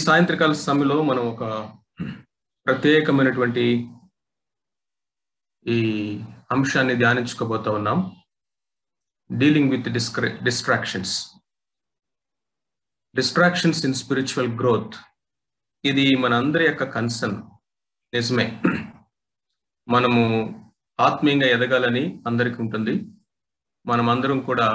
సాయంత్రకాల సమయంలో మనం ఒక ప్రత్యేకమైనటువంటి ఈ అంశాన్ని ధ్యానించుకోబోతా ఉన్నాం. Dealing with distractions in spiritual growth. ఇది మన అందరి యొక్క కన్సర్న్. నిజమే, మనము ఆత్మీయంగా ఎదగాలని అందరికీ ఉంటుంది. మనం అందరం కూడా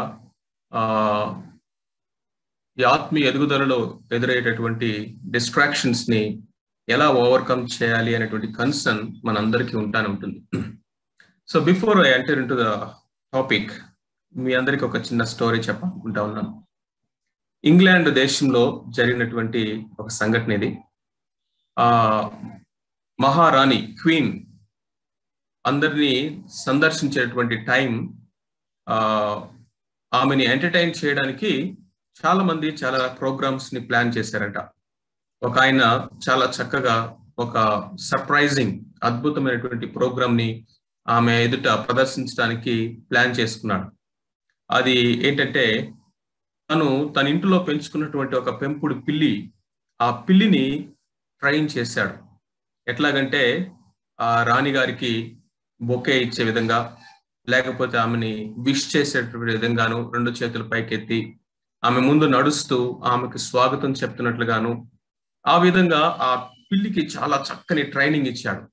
ఈ ఆత్మీయ ఎదుగుదలలో ఎదురయ్యేటటువంటి డిస్ట్రాక్షన్స్ ని ఎలా ఓవర్కమ్ చేయాలి అనేటువంటి కన్సర్న్ మనందరికీ ఉంటానే ఉంటుంది. So before I enter into the topic, మీ అందరికి ఒక చిన్న స్టోరీ చెప్పాలనుకుంటా ఉన్నాను. ఇంగ్లాండ్ దేశంలో జరిగినటువంటి ఒక సంఘటన ఇది. మహారాణి క్వీన్ అందరినీ సందర్శించేటువంటి టైం, ఆమెని ఎంటర్టైన్ చేయడానికి చాలా మంది చాలా ప్రోగ్రామ్స్ ని ప్లాన్ చేశారట. ఒక ఆయన చాలా చక్కగా ఒక సర్ప్రైజింగ్ అద్భుతమైనటువంటి ప్రోగ్రామ్ ని ఆమె ఎదుట ప్రదర్శించడానికి ప్లాన్ చేసుకున్నాడు. అది ఏంటంటే, తన ఇంటిలో పెంచుకున్నటువంటి ఒక పెంపుడు పిల్లి, ఆ పిల్లిని ట్రైన్ చేశాడు. ఎట్లాగంటే ఆ రాణి గారికి బొకే ఇచ్చే విధంగా, లేకపోతే ఆమెని విష్ చేసేటువంటి విధంగాను, రెండు చేతులు పైకెత్తి ఆమె ముందు నడుస్తూ ఆమెకు స్వాగతం చెప్తున్నట్లుగాను, ఆ విధంగా ఆ పిల్లికి చాలా చక్కని ట్రైనింగ్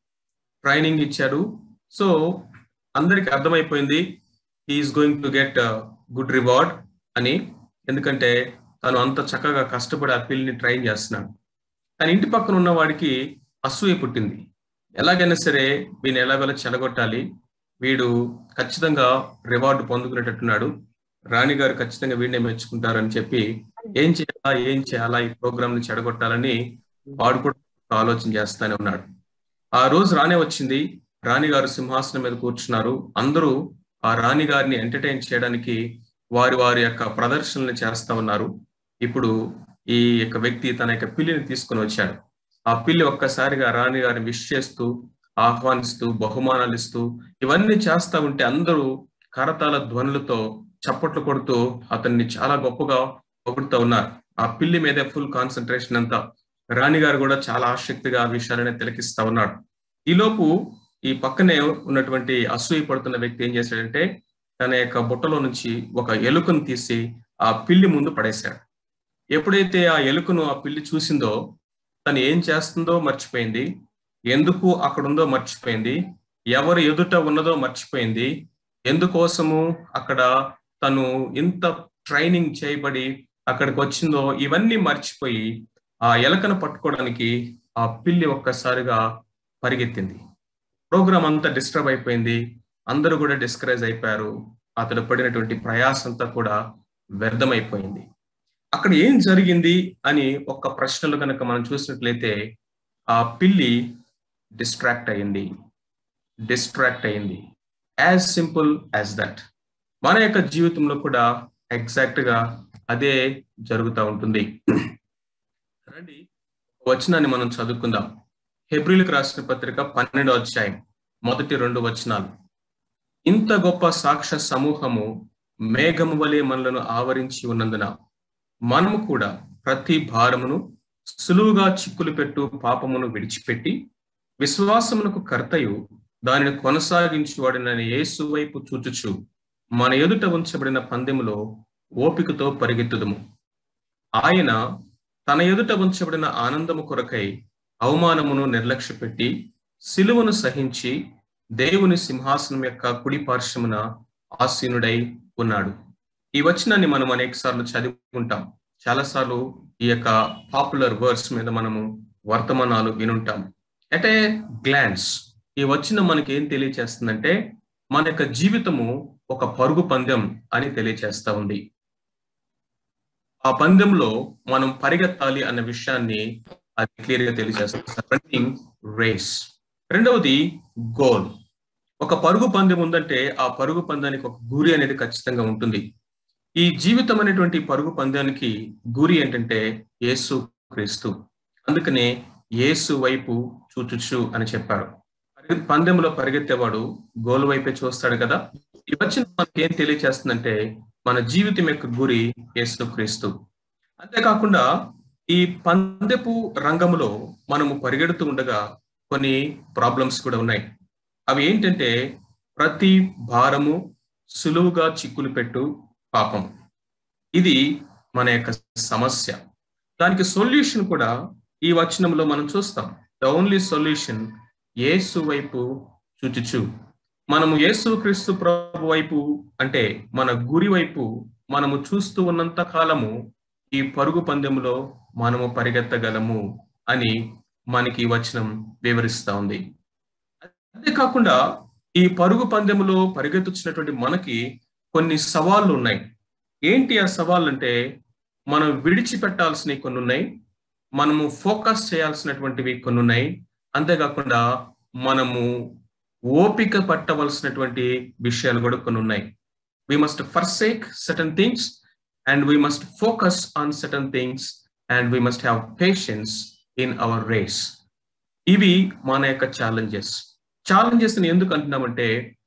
ఇచ్చాడు. సో అందరికి అర్థమైపోయింది, he is going to get good reward అని. ఎందుకంటే తను అంత చక్కగా కష్టపడి ఆ పిల్లిని ట్రైన్ చేస్తున్నాడు. తన ఇంటి పక్కన ఉన్న వాడికి అసూయ పుట్టింది. ఎలాగైనా సరే వీడిని ఎలాగోలా చెడగొట్టాలి, వీడు ఖచ్చితంగా రివార్డు పొందుకునేటట్టున్నాడు, రాణిగారు ఖచ్చితంగా వీడినే మెచ్చుకుంటారని చెప్పి ఏం చేయాలా ఈ ప్రోగ్రామ్ ని చెడగొట్టాలని వాడు కూడా ఆలోచన చేస్తానే ఉన్నాడు. ఆ రోజు రాణి వచ్చింది. రాణిగారు సింహాసనం మీద కూర్చున్నారు. అందరూ ఆ రాణిగారిని ఎంటర్టైన్ చేయడానికి వారి యొక్క ప్రదర్శనలు చేస్తా ఉన్నారు. ఇప్పుడు ఈ యొక్క వ్యక్తి తన యొక్క పిల్లిని తీసుకుని వచ్చాడు. ఆ పిల్లి ఒక్కసారిగా రాణిగారిని విష్ చేస్తూ, ఆహ్వానిస్తూ, బహుమానాలు ఇస్తూ ఇవన్నీ చేస్తా ఉంటే అందరూ కరతాళ ధ్వనులతో చప్పట్లు కొడుతూ అతన్ని చాలా గొప్పగా పొగుడుతూ ఉన్నారు. ఆ పిల్లి మీదే ఫుల్ కాన్సన్ట్రేషన్ అంతా. రాణిగారు కూడా చాలా ఆసక్తిగా ఆ విషయాలనే తిలకిస్తా ఉన్నాడు. ఈలోపు ఈ పక్కనే ఉన్నటువంటి అసూయ పడుతున్న వ్యక్తి ఏం చేశాడంటే, తన యొక్క బుట్టలో నుంచి ఒక ఎలుకను తీసి ఆ పిల్లి ముందు పడేశాడు. ఎప్పుడైతే ఆ ఎలుకను ఆ పిల్లి చూసిందో, తను ఏం చేస్తుందో మర్చిపోయింది, ఎందుకు అక్కడ ఉందో మర్చిపోయింది, ఎవరు ఎదుట ఉన్నదో మర్చిపోయింది, ఎందుకోసము అక్కడ తను ఇంత ట్రైనింగ్ చేయబడి అక్కడికి వచ్చిందో ఇవన్నీ మర్చిపోయి ఆ ఎలకను పట్టుకోవడానికి ఆ పిల్లి ఒక్కసారిగా పరిగెత్తింది. ప్రోగ్రామ్ అంతా డిస్టర్బ్ అయిపోయింది. అందరూ కూడా డిస్కరేజ్ అయిపోయారు. అతడు పడినటువంటి ప్రయాసంతా కూడా వ్యర్థమైపోయింది. అక్కడ ఏం జరిగింది అని ఒక్క ప్రశ్నలు కనుక మనం చూసినట్లయితే, ఆ పిల్లి డిస్ట్రాక్ట్ అయింది. As simple as that. మన యొక్క జీవితంలో కూడా ఎగ్జాక్ట్ గా అదే జరుగుతూ ఉంటుంది. రండి వచనాన్ని మనం చదువుకుందాం. హెబ్రీయులకు రాసిన పత్రిక 12వ అధ్యాయం మొదటి 2 వచనాలు. ఇంత గొప్ప సాక్ష్య సమూహము మేఘము వలె మనలను ఆవరించి ఉన్నందున మనము కూడా ప్రతి భారమును, సులువుగా చిక్కులు పెట్టు పాపమును విడిచిపెట్టి విశ్వాసమునకు కర్తయు దానిని కొనసాగించువాడిన యేసు వైపు చూచుచు మన ఎదుట ఉంచబడిన పందెములో ఓపికతో పరిగెత్తుదుము. ఆయన తన ఎదుట ఉంచబడిన ఆనందము కొరకై అవమానమును నిర్లక్ష్యపెట్టి సిలువను సహించి దేవుని సింహాసనం యొక్క కుడి పార్శ్వమున ఆసీనుడై ఉన్నాడు. ఈ వచనాన్ని మనం అనేక సార్లు చదువుకుంటాం. చాలాసార్లు ఈ యొక్క పాపులర్ వర్డ్స్ మీద మనము వర్తమానాలు వినుంటాం. ఎట్ ఏ గ్లాన్స్ ఈ వచనం మనకి ఏం తెలియచేస్తుందంటే, మన యొక్క జీవితము ఒక పరుగు పందెం అని తెలియచేస్తా ఉంది. ఆ పందెంలో మనం పరిగెత్తాలి అన్న విషయాన్ని అది క్లియర్ గా తెలియజేస్తుంది. Running race. రెండవది గోల్. ఒక పరుగు పందెం ఉందంటే ఆ పరుగు పందానికి ఒక గురి అనేది ఖచ్చితంగా ఉంటుంది. ఈ జీవితం అనేటువంటి పరుగు పందానికి గురి ఏంటంటే యేసు క్రీస్తు. అందుకనే యేసు వైపు చూచుచు అని చెప్పారు. పందెంలో పరిగెత్తేవాడు గోల్ వైపే చూస్తాడు కదా. ఈ వచ్చిన మనకి ఏం తెలియచేస్తుందంటే, మన జీవితం యొక్క గురి యేసు క్రీస్తు. అంతేకాకుండా ఈ పందెపు రంగంలో మనము పరిగెడుతూ ఉండగా కొన్ని ప్రాబ్లమ్స్ కూడా ఉన్నాయి. అవి ఏంటంటే ప్రతి భారము సులువుగా చిక్కులు పెట్టు పాపం. ఇది మన యొక్క సమస్య. దానికి సొల్యూషన్ కూడా ఈ వచనంలో మనం చూస్తాం. ద ఓన్లీ సొల్యూషన్ యేసు వైపు చూచుచు. మనము యేసు క్రీస్తు ప్రభు వైపు అంటే మన గురి వైపు మనము చూస్తూ ఉన్నంత కాలము ఈ పరుగు పందెంలో మనము పరిగెత్తగలము అని మనకి ఈ వచనం వివరిస్తా ఉంది. అంతేకాకుండా ఈ పరుగు పందెంలో పరిగెత్తుచ్చినటువంటి మనకి కొన్ని సవాళ్ళు ఉన్నాయి. ఏంటి ఆ సవాళ్ళు అంటే, మనం విడిచిపెట్టాల్సినవి కొన్ని ఉన్నాయి, మనము ఫోకస్ చేయాల్సినటువంటివి కొన్ని ఉన్నాయి, అంతేకాకుండా మనము ఓపిక పట్టవలసినటువంటి విషయాలు కూడా కొన్ని ఉన్నాయి. We must forsake certain things and we must focus on certain things and we must have patience in our race. ఇవి మన యొక్క ఛాలెంజెస్ ని ఎందుకు అంటున్నామంటే,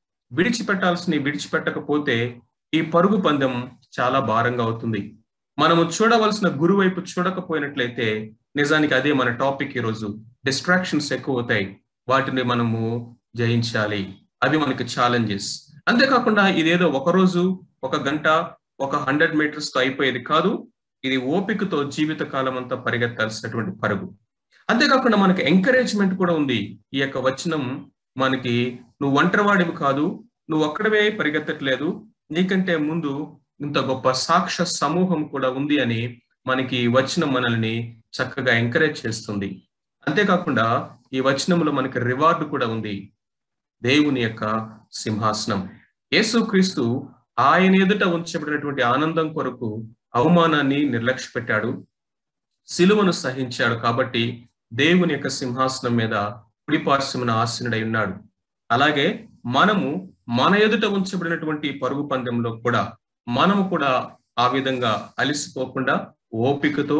విడిచిపెట్టకపోతే ఈ పరుగు పందెం చాలా భారంగా అవుతుంది. మనము చూడవలసిన గురు వైపు చూడకపోయినట్లయితే నిజానికి అదే మన టాపిక్ ఈరోజు. డిస్ట్రాక్షన్స్ ఎక్కువ అవుతాయి, వాటిని మనము జయించాలి. అవి మనకి ఛాలెంజెస్. అంతేకాకుండా ఇదేదో ఒక రోజు, ఒక గంట, ఒక 100 meters తో అయిపోయేది కాదు. ఇది ఓపికతో జీవిత కాలం అంతా పరిగెత్తాల్సినటువంటి పరుగు. అంతేకాకుండా మనకి ఎంకరేజ్మెంట్ కూడా ఉంది. ఈ యొక్క వచనం మనకి, నువ్వు ఒంటరివాడివి కాదు, నువ్వు ఒక్కడవే పరిగెత్తట్లేదు, నీకంటే ముందు ఇంత గొప్ప సాక్ష్య సమూహం కూడా ఉంది అని మనకి వచనం మనల్ని చక్కగా ఎంకరేజ్ చేస్తుంది. అంతేకాకుండా ఈ వచనంలో మనకి రివార్డు కూడా ఉంది. దేవుని యొక్క సింహాసనం. యేసుక్రీస్తు ఆయన ఎదుట ఉంచబడినటువంటి ఆనందం కొరకు అవమానాన్ని నిర్లక్ష్య పెట్టాడు, సిలువను సహించాడు. కాబట్టి దేవుని యొక్క సింహాసనం మీద కుడిపార్శ్వమున ఆసీనుడై ఉన్నాడు. అలాగే మనము మన ఎదుట ఉంచబడినటువంటి పరుగు పందెంలో కూడా మనము కూడా ఆ విధంగా అలిసిపోకుండా ఓపికతో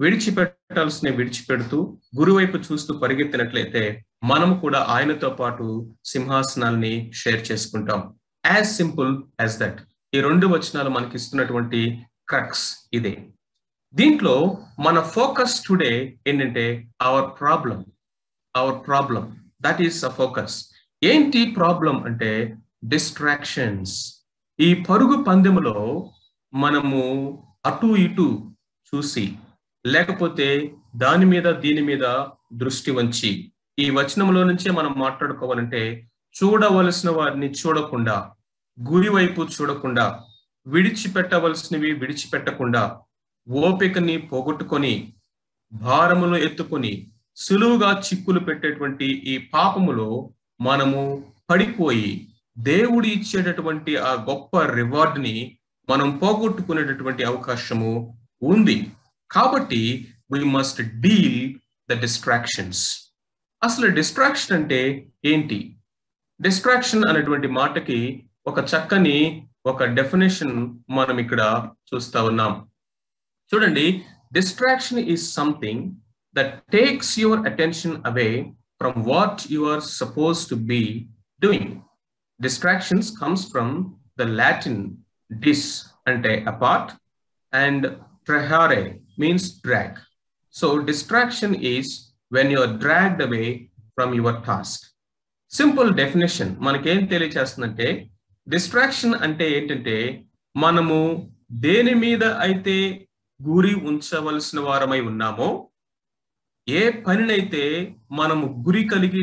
విడిచిపెడుతూ గురువైపు చూస్తూ పరిగెత్తినట్లయితే మనము కూడా ఆయనతో పాటు సింహాసనాల్ని షేర్ చేసుకుంటాం. As simple as that. ఈ 2 వచనాలు మనకి ఇస్తున్నటువంటి క్రక్స్ ఇదే. దీంట్లో మన ఫోకస్ టుడే ఏంటంటే our problem that is a focus. ఏంటి ప్రాబ్లం అంటే డిస్ట్రాక్షన్స్. ఈ పరుగు పందెములో మనము అటు ఇటు చూసి, లేకపోతే దాని మీద దీని మీద దృష్టి వంచి, ఈ వచనంలో నుంచే మనం మాట్లాడుకోవాలంటే, చూడవలసిన వారిని చూడకుండా, గురి వైపు చూడకుండా, విడిచిపెట్టవలసినవి విడిచిపెట్టకుండా, ఓపికని పోగొట్టుకొని, భారములు ఎత్తుకొని సులువుగా చిక్కులు పెట్టేటువంటి ఈ పాపములో మనము పడిపోయి దేవుడు ఇచ్చేటటువంటి ఆ గొప్ప రివార్డ్ని మనం పోగొట్టుకునేటటువంటి అవకాశము ఉంది. కాబట్టి we must deal the distractions. అసలు డిస్ట్రాక్షన్ అంటే ఏంటి? డిస్ట్రాక్షన్ అనేటువంటి మాటకి ఒక చక్కని డెఫినేషన్ మనం ఇక్కడ చూస్తా ఉన్నాం. చూడండి, distraction is something that takes your attention away from what you are suppose to be doing. Distractions comes from the Latin dis ante apart and trahare means drag. So distraction is when you are dragged away from your task. Simple definition మనకి ఏం తెలియచేస్తుందంటే, distraction అంటే ఏంటంటే, మనము దేని మీద అయితే గురి ఉంచవలసిన వారమై ఉన్నామో, ఏ పనినైతే మనము గురి కలిగి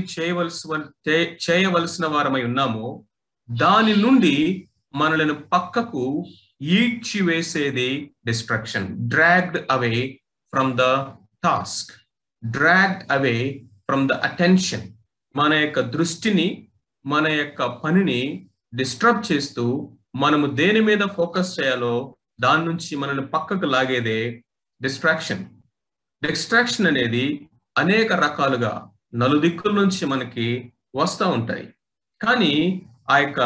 చేయవలసిన వారమై ఉన్నామో దాని నుండి మనలను పక్కకు ఈడ్చి వేసేది distraction. Dragged away from the task, dragged away from the attention. మన యొక్క దృష్టిని, మన యొక్క పనిని డిస్టర్బ్ చేస్తూ మనము దేని మీద ఫోకస్ చేయాలో దాని నుంచి మనల్ని పక్కకు లాగేదే డిస్ట్రాక్షన్. డిస్ట్రాక్షన్ అనేది అనేక రకాలుగా నలుదిక్కుల నుంచి మనకి వస్తూ ఉంటాయి. కానీ ఆ యొక్క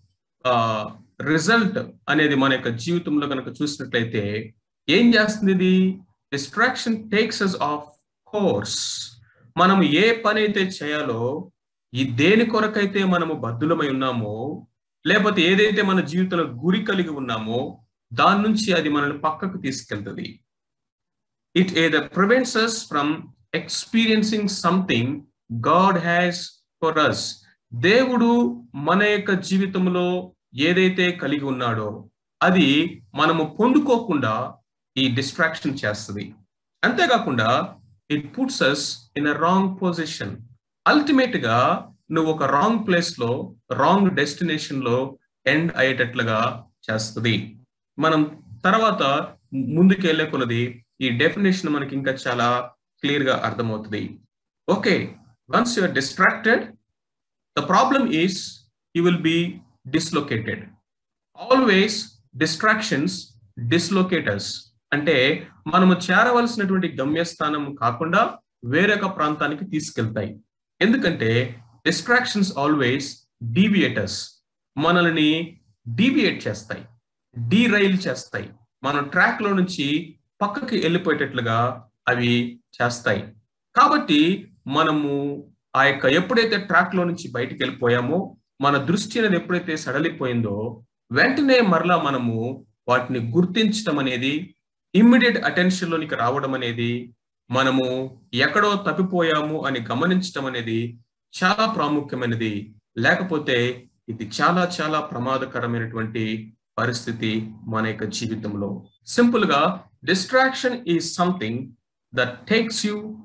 రిజల్ట్ అనేది మన యొక్క జీవితంలో కనుక చూసినట్లయితే ఏం చేస్తుంది? ఇది distraction takes us off course. మనం ఏ పని అయితే చేయాలో, ఈ దేని కొరకైతే మనము బద్ధులమై ఉన్నామో, లేకపోతే ఏదైతే మన జీవితంలో గురి కలిగి ఉన్నామో దాని నుంచి అది మనల్ని పక్కకు తీసుకెళ్తుంది. It either prevents us from experiencing something God has for us. దేవుడు మన యొక్క జీవితంలో ఏదైతే కలిగి ఉన్నాడో అది మనము పొందుకోకుండా ఈ డిస్ట్రాక్షన్ చేస్తుంది. అంతేకాకుండా it puts us in a wrong position. Ultimate గా నువ్వు ఒక రాంగ్ ప్లేస్ లో రాంగ్ డెస్టినేషన్ లో ఎండ్ అయ్యేటట్లుగా చేస్తుంది. మనం తర్వాత ముందుకు వెళ్ళే కొలది ఈ డెఫినేషన్ మనకి ఇంకా చాలా క్లియర్ గా అర్థమవుతుంది. Okay, once you are distracted, the problem is you will be dislocated. Always distractions dislocators అంటే మనము చేరవలసినటువంటి గమ్యస్థానం కాకుండా వేరొక ప్రాంతానికి తీసుకెళ్తాయి. ఎందుకంటే డిస్ట్రాక్షన్స్ ఆల్వేస్ డీవియేటర్స్, మనల్ని డీవియేట్ చేస్తాయి, డీరైల్ చేస్తాయి, మనం ట్రాక్ లో నుంచి పక్కకి వెళ్ళిపోయేటట్లుగా అవి చేస్తాయి. కాబట్టి మనము ఆ యొక్క ఎప్పుడైతే ట్రాక్ లో నుంచి బయటికి వెళ్ళిపోయామో, మన దృష్టి అనేది ఎప్పుడైతే సడలిపోయిందో వెంటనే మరలా మనము వాటిని గుర్తించడం అనేది, ఇమ్మీడియట్ అటెన్షన్ లోనికి రావడం అనేది, మనము ఎక్కడో తప్పిపోయాము అని గమనించడం అనేది చాలా ప్రాముఖ్యమైనది. లేకపోతే ఇది చాలా చాలా ప్రమాదకరమైనటువంటి పరిస్థితి మన యొక్క జీవితంలో. సింపుల్ గా distraction is something that takes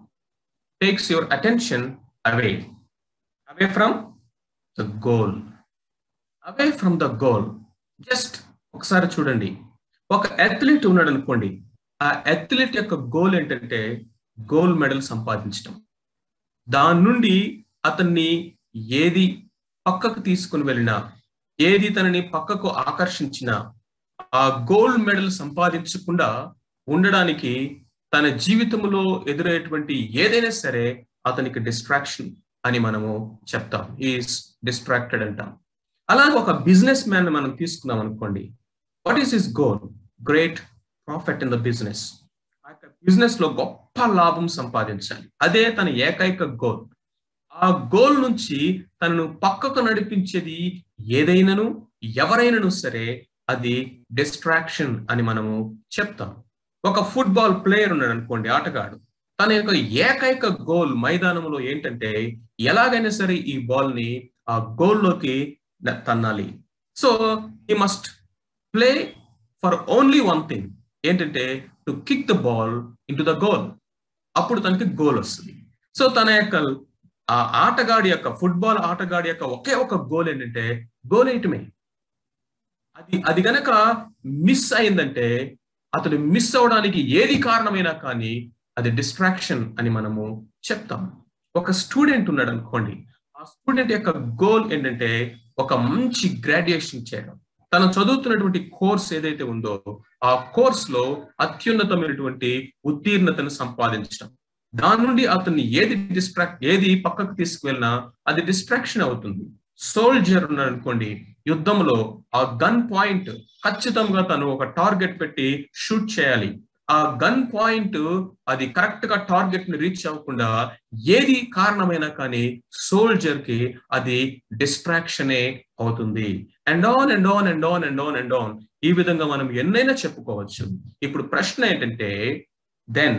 your attention away from the goal. Away from the goal. Just ఒకసారి చూడండి, ఒక అథ్లీట్ ఉన్నాడు అనుకోండి, ఆ అథ్లీట్ యొక్క గోల్ ఏంటంటే గోల్డ్ మెడల్ సంపాదించడం. దాని నుండి అతన్ని ఏది పక్కకు తీసుకుని వెళ్ళినా, ఏది తనని పక్కకు ఆకర్షించినా, ఆ గోల్డ్ మెడల్ సంపాదించకుండా ఉండడానికి తన జీవితంలో ఎదురయ్యేటువంటి ఏదైనా సరే అతనికి డిస్ట్రాక్షన్ అని మనము చెప్తాం. ఈస్ డిస్ట్రాక్టెడ్ అంటాం. అలాగే ఒక బిజినెస్ మ్యాన్ మనం తీసుకున్నాం అనుకోండి, what is his goal? Great profit in the business. ఆ యొక్క బిజినెస్ లో గొప్ప లాభం సంపాదించాలి, అదే తన ఏకైక గోల్. ఆ గోల్ నుంచి తనను పక్కకు నడిపించేది ఏదైనాను ఎవరైనాను సరే అది డిస్ట్రాక్షన్ అని మనము చెప్తాం. ఒక ఫుట్బాల్ ప్లేయర్ ఉన్నాడు అనుకోండి, ఆటగాడు, తన యొక్క ఏకైక గోల్ మైదానంలో ఏంటంటే ఎలాగైనా సరే ఈ బాల్ ని ఆ గోల్ లోకి తన్నాలి. So he must play for only one thing, ఏంటంటే to kick the ball into the goal. అప్పుడు తనకి గోల్ వస్తుంది. సో తన యొక్క ఆ ఆటగాడి యొక్క, ఫుట్బాల్ ఆటగాడి యొక్క ఒకే ఒక గోల్ ఏంటంటే గోల్ వేయటమే. అది గనక మిస్ అయిందంటే, అతడు మిస్ అవడానికి ఏది కారణమైనా కానీ అది డిస్ట్రాక్షన్ అని మనము చెప్తాం. ఒక స్టూడెంట్ ఉన్నాడు అనుకోండి, ఆ స్టూడెంట్ యొక్క గోల్ ఏంటంటే ఒక మంచి గ్రాడ్యుయేషన్ చేయడం. తను చదువుతున్నటువంటి కోర్స్ ఏదైతే ఉందో ఆ కోర్స్ లో అత్యున్నతమైనటువంటి ఉత్తీర్ణతను సంపాదించడం. దాని నుండి అతన్ని ఏది పక్కకు తీసుకువెళ్ళినా అది డిస్ట్రాక్షన్ అవుతుంది. సోల్జర్ ఉన్నాడు అనుకోండి, యుద్ధంలో ఆ గన్ పాయింట్ ఖచ్చితంగా తను ఒక టార్గెట్ పెట్టి షూట్ చేయాలి. ఆ గన్ పాయింట్ అది కరెక్ట్ గా టార్గెట్ ని రీచ్ అవ్వకుండా ఏది కారణమైనా కానీ సోల్జర్ కి అది డిస్ట్రాక్షనే అవుతుంది. And on and on and on and on and on, ఈ విధంగా మనం ఎన్నైనా చెప్పుకోవచ్చు. ఇప్పుడు ప్రశ్న ఏంటంటే, then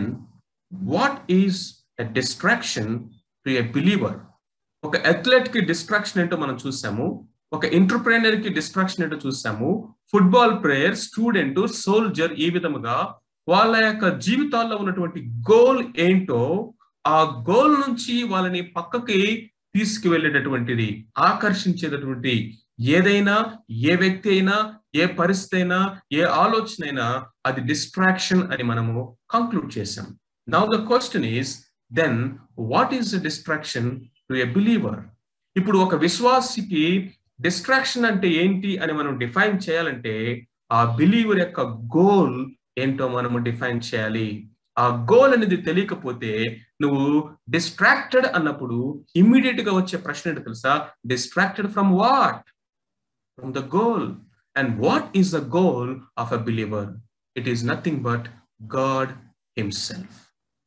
what is a distraction to a believer? ఒక అథ్లెట్ కి డిస్ట్రాక్షన్ ఏంటో మనం చూసాము, ఒక ఎంటర్‌ప్రెన్యూర్ కి డిస్ట్రాక్షన్ ఏంటో చూసాము, ఫుట్బాల్ ప్లేయర్, స్టూడెంట్, సోల్జర్, ఈ విధముగా వాళ్ళ యొక్క జీవితాల్లో ఉన్నటువంటి గోల్ ఏంటో ఆ గోల్ నుంచి వాళ్ళని పక్కకి తీసుకువెళ్ళేటటువంటిది, ఆకర్షించేటటువంటి ఏదైనా, ఏ వ్యక్తి అయినా, ఏ పరిస్థితి అయినా, ఏ ఆలోచన అయినా అది డిస్ట్రాక్షన్ అని మనము కంక్లూడ్ చేసాం. Now the question is, then what is the distraction to a believer? ఇప్పుడు ఒక విశ్వాసికి డిస్ట్రాక్షన్ అంటే ఏంటి అని మనం డిఫైన్ చేయాలంటే ఆ బిలీవర్ యొక్క గోల్ ఏంటో మనము డిఫైన్ చేయాలి. ఆ గోల్ అనేది తెలియకపోతే నువ్వు డిస్ట్రాక్టెడ్ అన్నప్పుడు ఇమ్మీడియట్ గా వచ్చే ప్రశ్న ఏంటో తెలుసా? Distracted from what? From the goal. And what is the goal of a believer? It is nothing but God himself.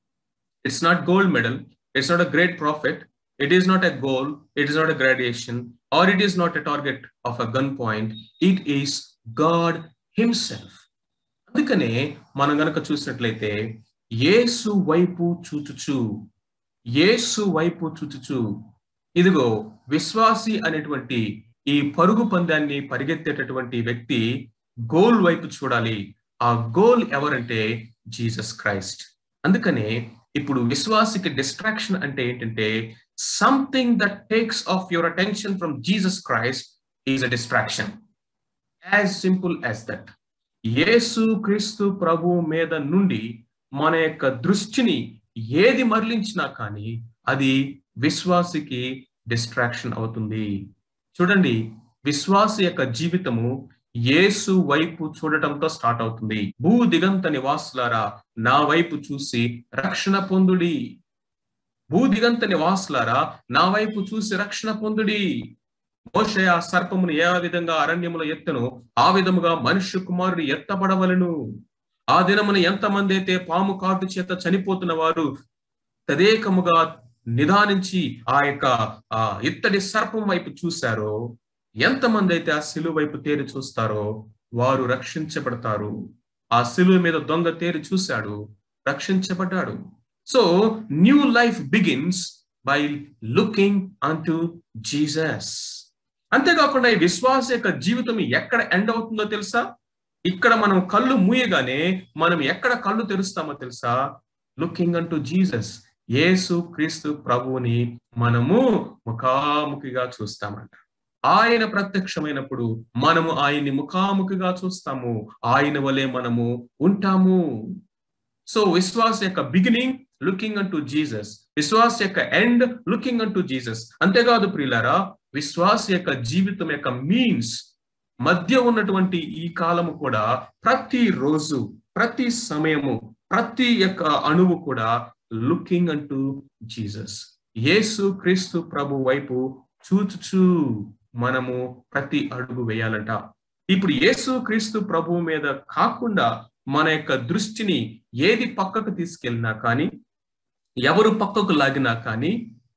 It's not gold medal, it's not a great profit, it is not a goal, it is not a graduation, or it is not a target of a gunpoint, it is God himself. అందుకనే మనం గనక చూసినట్లయితే యేసు వైపు చూచుచు, యేసు వైపు చూచుచు. ఇదిగో విశ్వాసి అనేటువంటి ఈ పరుగు పందాన్ని పరిగెత్తేటటువంటి వ్యక్తి గోల్ వైపు చూడాలి. ఆ గోల్ ఎవరంటే జీసస్ క్రైస్ట్. అందుకనే ఇప్పుడు విశ్వాసికి డిస్ట్రాక్షన్ అంటే ఏంటంటే something that takes off your attention from Jesus Christ is a distraction. As simple as that. Yesu క్రీస్తు ప్రభు మీద నుండి మన యొక్క దృష్టిని ఏది మరలించినా కానీ అది విశ్వాసికి డిస్ట్రాక్షన్ అవుతుంది. చూడండి, విశ్వాసి యొక్క జీవితము యేసు వైపు చూడటంతో స్టార్ట్ అవుతుంది. భూ దిగంత నివాసులారా నా వైపు చూసి రక్షణ పొందుడి. భూ దిగంత నివాసులారా నా వైపు చూసి రక్షణ పొందుడి. మోషే ఆ సర్పమును ఏ విధంగా అరణ్యములో ఎత్తెనో ఆ విధముగా మనుష్య కుమారుడు ఎత్తబడవలెను. ఆ దినమున ఎంతమంది అయితే పాము కాటు చేత చనిపోతున్న వారు తదేకముగా నిదానించి ఆ యొక్క ఇత్తడి సర్పం వైపు చూశారో, ఎంతమంది అయితే ఆ శిలువ వైపు తేరి చూస్తారో వారు రక్షించబడతారు. ఆ శిలువ మీద దొంగ తేరి చూశాడు, రక్షించబడ్డాడు. So new life begins by looking unto Jesus. అంతేకాకుండా ఈ విశ్వాస యొక్క జీవితం ఎక్కడ ఎండ్ అవుతుందో తెలుసా? ఇక్కడ మనం కళ్ళు మూయగానే మనం ఎక్కడ కళ్ళు తెరుస్తామో తెలుసా? Looking unto Jesus. యేసు క్రీస్తు ప్రభువుని మనము ముఖాముఖిగా చూస్తామంట. ఆయన ప్రత్యక్షమైనప్పుడు మనము ఆయన్ని ముఖాముఖిగా చూస్తాము. ఆయన వలె మనము ఉంటాము. సో విశ్వాస యొక్క బిగినింగ్ లుకింగ్ అంటు జీసస్, విశ్వాస యొక్క ఎండ్ లుకింగ్ అంటు జీసస్. అంతేకాదు ప్రియులారా, విశ్వాస యొక్క జీవితం యొక్క మీన్స్ మధ్య ఉన్నటువంటి ఈ కాలము కూడా ప్రతి రోజు, ప్రతి సమయము, ప్రతి యొక్క అణువు కూడా లుకింగ్ అంటు జీసస్. యేసు క్రీస్తు ప్రభు వైపు చూచుచు మనము ప్రతి అడుగు వేయాలంట. ఇప్పుడు యేసు క్రీస్తు ప్రభు మీద కాకుండా మన యొక్క దృష్టిని ఏది పక్కకు తీసుకెళ్ళినా కానీ, ఎవరు పక్కకు లాగినా కానీ,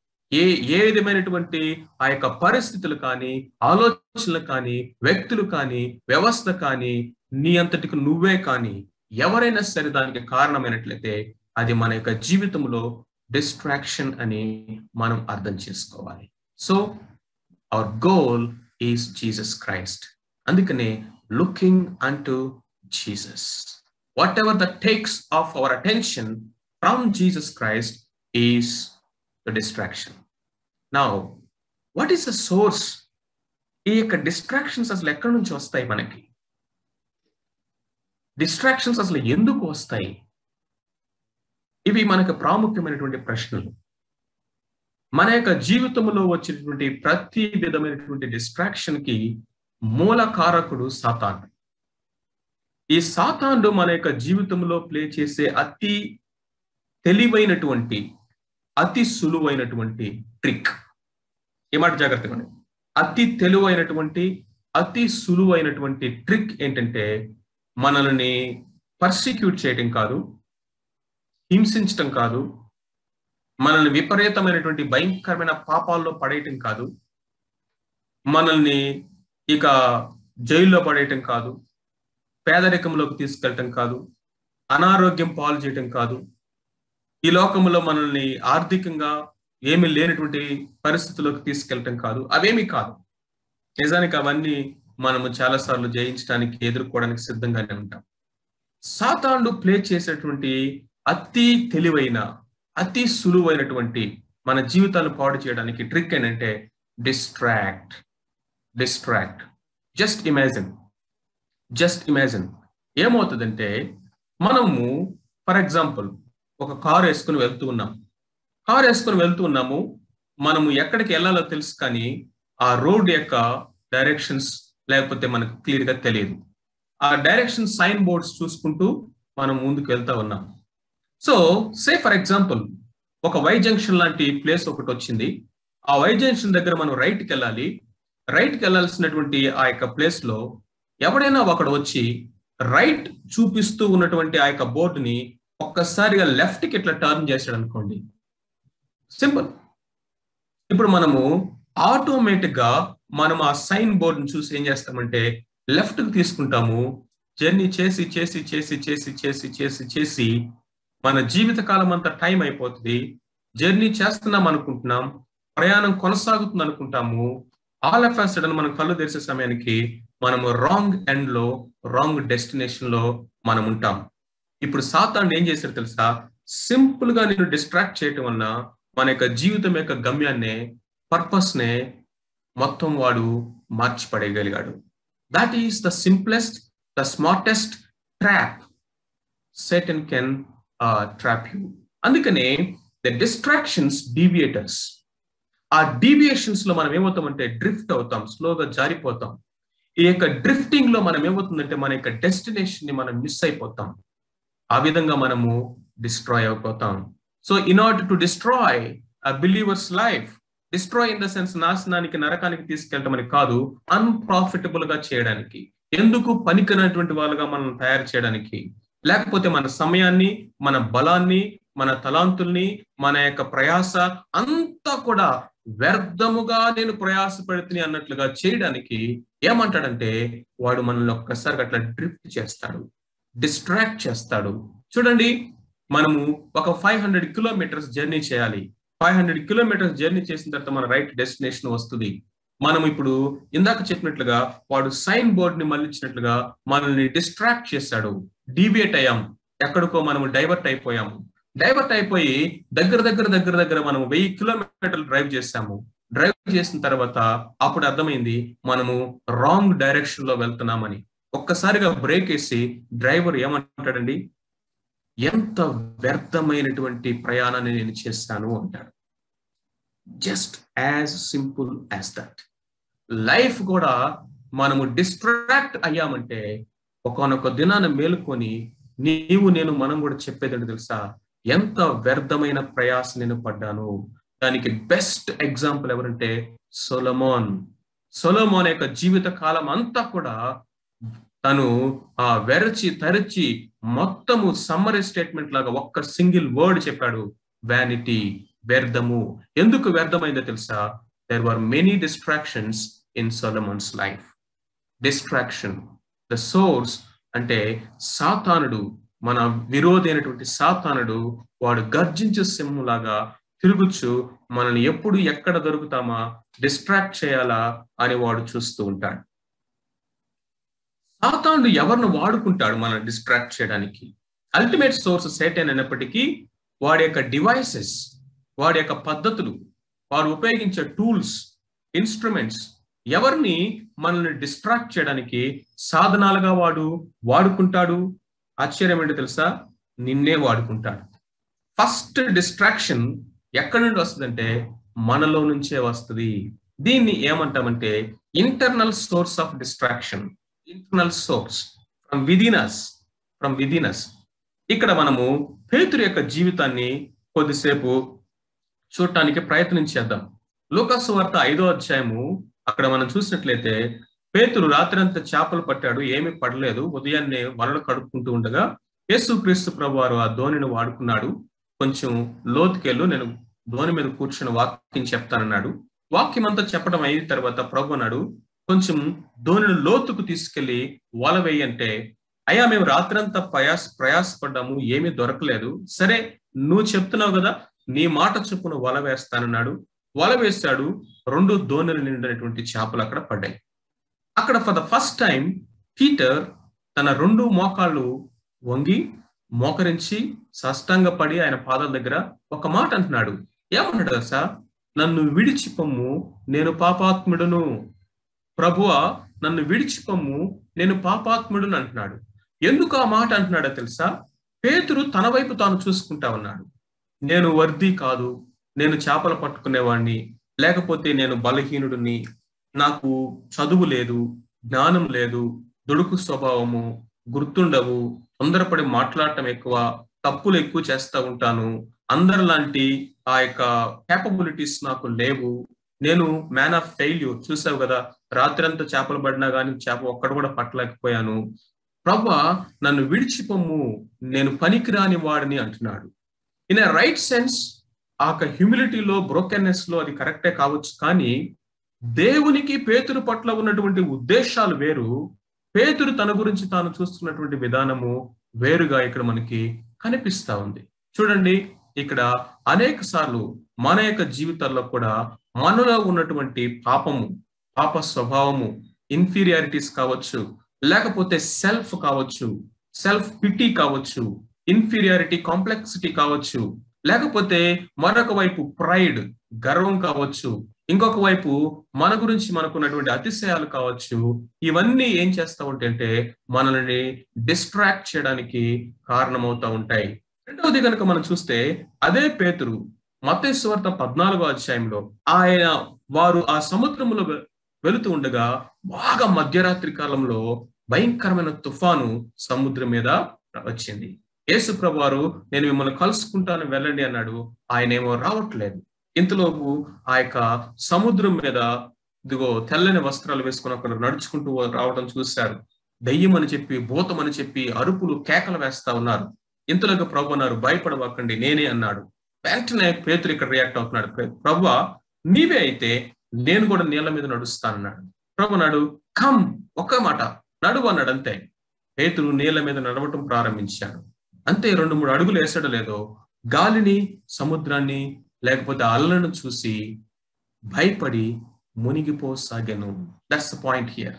ఏ విధమైనటువంటి ఆ యొక్క పరిస్థితులు కానీ, ఆలోచనలు కానీ, వ్యక్తులు కానీ, వ్యవస్థ కానీ, నీ అంతటికి నువ్వే కానీ ఎవరైనా సరే దానికి కారణమైనట్లయితే అది మన యొక్క జీవితంలో డిస్ట్రాక్షన్ అని మనం అర్థం చేసుకోవాలి. So our goal is Jesus Christ. అందుకనే looking unto Jesus. Whatever that takes off our attention from Jesus Christ is the distraction. Now what is the source? ఈ యొక్క డిస్ట్రాక్షన్స్ అసలు ఎక్కడి నుంచి వస్తాయి? మనకి డిస్ట్రాక్షన్స్ అసలు ఎందుకు వస్తాయి? ఇవి మనకు ప్రాముఖ్యమైనటువంటి ప్రశ్నలు. మన యొక్క జీవితంలో వచ్చేటువంటి ప్రతి విధమైనటువంటి డిస్ట్రాక్షన్ కి మూల కారకుడు సాతాను. ఈ సాతానుడు మన యొక్క జీవితంలో ప్లే చేసే అతి తెలివైనటువంటి, అతి సులువైనటువంటి ట్రిక్. ఈ మాట జాగ్రత్తగా ఉండండి. అతి తెలివైనటువంటి, అతి సులువైనటువంటి ట్రిక్ ఏంటంటే మనల్ని పర్సిక్యూట్ చేయటం కాదు, హింసించటం కాదు, మనల్ని విపరీతమైనటువంటి భయంకరమైన పాపాల్లో పడేయటం కాదు, మనల్ని ఇక జైల్లో పడేయటం కాదు, పేదరికంలోకి తీసుకెళ్ళటం కాదు, అనారోగ్యం పాలు చేయటం కాదు, ఈ లోకంలో మనల్ని ఆర్థికంగా ఏమీ లేనటువంటి పరిస్థితుల్లోకి తీసుకెళ్ళటం కాదు. అవేమీ కాదు. నిజానికి అవన్నీ మనము చాలాసార్లు జయించడానికి, ఎదుర్కోవడానికి సిద్ధంగానే ఉంటాం. సాతానుడు ప్లే చేసేటువంటి అతి తెలివైన, అతి సులువైనటువంటి మన జీవితాలను పాడు చేయడానికి ట్రిక్ ఏంటంటే డిస్ట్రాక్ట్. జస్ట్ ఇమాజిన్ ఏమవుతుందంటే, మనము ఫర్ ఎగ్జాంపుల్ ఒక కారు వేసుకుని వెళ్తూ ఉన్నాము. మనము ఎక్కడికి వెళ్ళాలో తెలుసు, కానీ ఆ రోడ్ యొక్క డైరెక్షన్స్ లేకపోతే మనకు క్లియర్ గా తెలియదు. ఆ డైరెక్షన్ సైన్ బోర్డ్స్ చూసుకుంటూ మనం ముందుకు వెళ్తా ఉన్నాం. సో సే ఫర్ ఎగ్జాంపుల్ ఒక వై జంక్షన్ లాంటి ప్లేస్ ఒకటి వచ్చింది. ఆ వై జంక్షన్ దగ్గర మనం రైట్కి వెళ్ళాల్సినటువంటి ఆ యొక్క ప్లేస్ లో ఎవడైనా ఒకడు వచ్చి రైట్ చూపిస్తూ ఉన్నటువంటి ఆ యొక్క బోర్డుని ఒక్కసారిగా లెఫ్ట్ కి ఇట్లా టర్న్ చేసాడు అనుకోండి, సింపుల్. ఇప్పుడు మనము ఆటోమేటిక్ గా మనం ఆ సైన్ బోర్డుని చూసి ఏం చేస్తామంటే లెఫ్ట్ కి తీసుకుంటాము. జర్నీ చేసి మన జీవిత కాలం అంతా టైం అయిపోతుంది, జర్నీ చేస్తున్నాం అనుకుంటున్నాం, ప్రయాణం కొనసాగుతుంది అనుకుంటాము. ఆల్ ఆఫ్ అ సడన్ మనం కళ్ళు తెరిసే సమయానికి మనము రాంగ్ ఎండ్ లో, రాంగ్ డెస్టినేషన్ లో మనం ఉంటాం. ఇప్పుడు సాతానుడు ఏం చేశారు తెలుసా? సింపుల్ గా నేను డిస్ట్రాక్ట్ చేయటం వల్ల మన యొక్క జీవితం యొక్క గమ్యాన్నే, పర్పస్ నే మొత్తం వాడు మార్చిపడేయగలిగాడు. That is the simplest, the smartest trap Satan can trap you. అందుకనే ద డిస్ట్రాక్షన్స్ డీవియేటర్స్. ఆ డీవియేషన్స్ లో మనం ఏమవుతామంటే డ్రిఫ్ట్ అవుతాం, స్లోగా జారిపోతాం. ఈ యొక్క డ్రిఫ్టింగ్ లో మనం ఏమవుతుందంటే మన యొక్క డెస్టినేషన్ ని మనం మిస్ అయిపోతాం. ఆ విధంగా మనము డిస్ట్రాయ్ అయిపోతాం. So in order to destroy a believer's life, destroy in the sense నాశనానికి, నరకానికి తీసుకెళ్ళటం అని కాదు, అన్ప్రాఫిటబుల్ గా చేయడానికి, ఎందుకు పనికినటువంటి వాళ్ళుగా మనం తయారు చేయడానికి, లేకపోతే మన సమయాన్ని, మన బలాన్ని, మన తలాంతుల్ని, మన యొక్క ప్రయాస అంతా కూడా వ్యర్థముగా నేను ప్రయాసపడుతుని అన్నట్లుగా చేయడానికి ఏమంటాడంటే వాడు మనల్ని ఒక్కసారి అట్లా డ్రిఫ్ట్ చేస్తాడు, డిస్ట్రాక్ట్ చేస్తాడు. చూడండి, మనము ఒక 500 కిలోమీటర్స్ జర్నీ చేయాలి. 500 కిలోమీటర్స్ జర్నీ చేసిన తర్వాత మన రైట్ డెస్టినేషన్ వస్తుంది. మనం ఇప్పుడు ఇందాక చెప్పినట్లుగా వాడు సైన్ బోర్డ్ ని మళ్ళించినట్లుగా మనల్ని డిస్ట్రాక్ట్ చేశాడు, డీవియేట్ అయ్యాం, ఎక్కడికో మనము డైవర్ట్ అయిపోయాము. డైవర్ట్ అయిపోయి దగ్గర మనం 1000 కిలోమీటర్లు డ్రైవ్ చేసాము. డ్రైవ్ చేసిన తర్వాత అప్పుడు అర్థమైంది మనము రాంగ్ డైరెక్షన్ లో వెళ్తున్నామని. ఒక్కసారిగా బ్రేక్ వేసి డ్రైవర్ ఏమంటాడండి, ఎంత వ్యర్థమైనటువంటి ప్రయాణాన్ని నేను చేశాను అంటాడు. Just as simple as that. Life కూడా మనము డిస్ట్రాక్ట్ అయ్యామంటే ఒకనొక దినాన్ని మేలుకొని నీవు నేను మనం కూడా చెప్పేదండి తెలుసా, ఎంత వ్యర్థమైన ప్రయాస నేను పడ్డాను. దానికి బెస్ట్ ఎగ్జాంపుల్ ఎవరంటే సొలొమోన్. సొలొమోన్ యొక్క జీవిత కాలం అంతా కూడా తను ఆ వెరచి తరచి మొత్తము సమ్మరీ స్టేట్మెంట్ లాగా ఒక్క సింగిల్ వర్డ్ చెప్పాడు, వ్యానిటీ, వ్యర్థము. ఎందుకు వ్యర్థమైందో తెలుసా? There were many distractions in Solomon's life. Distraction, the source అంటే సాతానుడు, మన విరోధి అయినటువంటి సాతానుడు, వాడు గర్జించే సింహంలాగా తిరుగుచు మనల్ని ఎప్పుడు ఎక్కడ దొరుకుతామా డిస్ట్రాక్ట్ చేయాలా అని వాడు చూస్తూ ఉంటాడు. సాతానుడు ఎవరిని వాడుకుంటాడు మనల్ని డిస్ట్రాక్ట్ చేయడానికి? అల్టిమేట్ సోర్స్ సేటన్ అయినప్పటికీ వాడి యొక్క డివైసెస్, వాడి యొక్క పద్ధతులు, వాడు ఉపయోగించే టూల్స్, ఇన్స్ట్రుమెంట్స్ ఎవరిని మనల్ని డిస్ట్రాక్ట్ చేయడానికి సాధనాలుగా వాడు వాడుకుంటాడు? ఆశ్చర్యం ఏంటో తెలుసా? నిన్నే వాడుకుంటాడు. ఫస్ట్ డిస్ట్రాక్షన్ ఎక్కడి నుండి వస్తుందంటే మనలో నుంచే వస్తుంది. దీన్ని ఏమంటామంటే internal source of distraction. Internal source from within us. ఇక్కడ మనము పేతురు యొక్క జీవితాన్ని కొద్దిసేపు చూడటానికి ప్రయత్నం చేద్దాం. లూకా సువార్త 5వ అధ్యాయము అక్కడ మనం చూసినట్లయితే పేతురు రాత్రంతా చేపలు పట్టాడు, ఏమీ పడలేదు. ఉదయాన్నే వలలు కడుక్కుంటూ ఉండగా యేసుక్రీస్తు ప్రభువారు ఆ ధోనిని వాడుకున్నాడు. కొంచెం లోతుకెళ్ళు, నేను ధోని మీద కూర్చుని వాక్యం చెప్తానన్నాడు. వాక్యం అంతా చెప్పడం అయిన తర్వాత ప్రభు అన్నాడు, కొంచెం ధోనిని లోతుకు తీసుకెళ్లి వల వేయంటే, అయ్యా మేము రాత్రంతా ప్రయాసపడ్డాము, ఏమీ దొరకలేదు. సరే నువ్వు చెప్తున్నావు కదా, నీ మాట చొప్పున వల వేస్తానన్నాడు. వల వేశాడు. 2 ధోనిలు నిండినటువంటి చేపలు అక్కడ పడ్డాయి. అక్కడ for the first time Peter తన 2 మోకాళ్ళు వంగి మోకరించి సాష్టాంగపడి ఆయన పాదాల దగ్గర ఒక మాట అంటున్నాడు. ఏమన్నాడు తెలుసా? నన్ను విడిచిపొమ్ము, నేను పాపాత్ముడును. ప్రభువా నన్ను విడిచిపొమ్ము, నేను పాపాత్ముడును అంటున్నాడు. ఎందుకు ఆ మాట అంటున్నాడో తెలుసా? పేతురు తన వైపు తాను చూసుకుంటా ఉన్నాడు. నేను వర్ది కాదు, నేను చేపలు పట్టుకునేవాడిని, లేకపోతే నేను బలహీనుడిని, నాకు చదువు లేదు, జ్ఞానం లేదు, దుడుకు స్వభావము, గుర్తుండవు, తొందరపడి మాట్లాడటం ఎక్కువ, తప్పులు ఎక్కువ చేస్తూ ఉంటాను, అందరిలాంటి ఆ యొక్క కేపబిలిటీస్ నాకు లేవు, నేను మ్యాన్ ఆఫ్ ఫెయిల్యూర్. చూసావు కదా, రాత్రంతా చేపలు పడినా కానీ చేప ఒక్కడు కూడా పట్టలేకపోయాను. ప్రభువా నన్ను విడిచిపొమ్ము, నేను పనికిరాని వాడిని అంటున్నాడు. ఇన్ ఎ రైట్ సెన్స్ ఆ హ్యూమిలిటీలో, బ్రోకెన్నెస్ లో అది కరెక్టే కావచ్చు. కానీ దేవునికి పేతురు పట్ల ఉన్నటువంటి ఉద్దేశాలు వేరు, పేతురు తన గురించి తాను చూస్తున్నటువంటి విధానము వేరుగా ఇక్కడ మనకి కనిపిస్తా ఉంది. చూడండి, ఇక్కడ అనేక సార్లు మన యొక్క జీవితాల్లో కూడా మనలో ఉన్నటువంటి పాప స్వభావము, ఇన్ఫీరియారిటీస్ కావచ్చు, లేకపోతే సెల్ఫ్ కావచ్చు, సెల్ఫ్ పిటీ కావచ్చు, ఇన్ఫీరియారిటీ కాంప్లెక్సిటీ కావచ్చు, లేకపోతే మరొక వైపు ప్రైడ్, గర్వం కావచ్చు, ఇంకొక వైపు మన గురించి మనకున్నటువంటి అతిశయాలు కావచ్చు. ఇవన్నీ ఏం చేస్తూ ఉంటాయంటే మనల్ని డిస్ట్రాక్ట్ చేయడానికి కారణమవుతా ఉంటాయి. రెండవది కనుక మనం చూస్తే, అదే పేతురు మత్తయి సువార్త 14వ అధ్యాయంలో వారు ఆ సముద్రములో వెళుతూ ఉండగా బాగా మధ్యరాత్రి కాలంలో భయంకరమైన తుఫాను సముద్రం మీద వచ్చింది. యేసు ప్రభువారు నేను మిమ్మల్ని కలుసుకుంటాను వెళ్ళండి అన్నాడు. ఆయన ఏమో రావట్లేదు. ఇంతలోపు ఆ యొక్క సముద్రం మీద ఇదిగో తెల్లని వస్త్రాలు వేసుకుని అక్కడ నడుచుకుంటూ రావడం చూశారు. దయ్యం అని చెప్పి, భూతం అని చెప్పి అరుపులు కేకలు వేస్తా ఉన్నారు. ఇంతలోకి ప్రభు అన్నారు, భయపడవకండి నేనే అన్నాడు. వెంటనే పేతురు ఇక్కడ రియాక్ట్ అవుతున్నాడు, ప్రభువా నీవే అయితే నేను కూడా నీళ్ళ మీద నడుస్తానన్నాడు. ప్రభు అన్నాడు, కమ్, ఒక్క మాట నడువు అన్నాడు. అంతే, పేతురు నీళ్ళ మీద నడవటం ప్రారంభించాడు. అంతే, 2-3 అడుగులు వేసాడో లేదో గాలిని, సముద్రాన్ని, లేకపోతే అలలను చూసి భయపడి మునిగిపోసాగాను. That's the point here.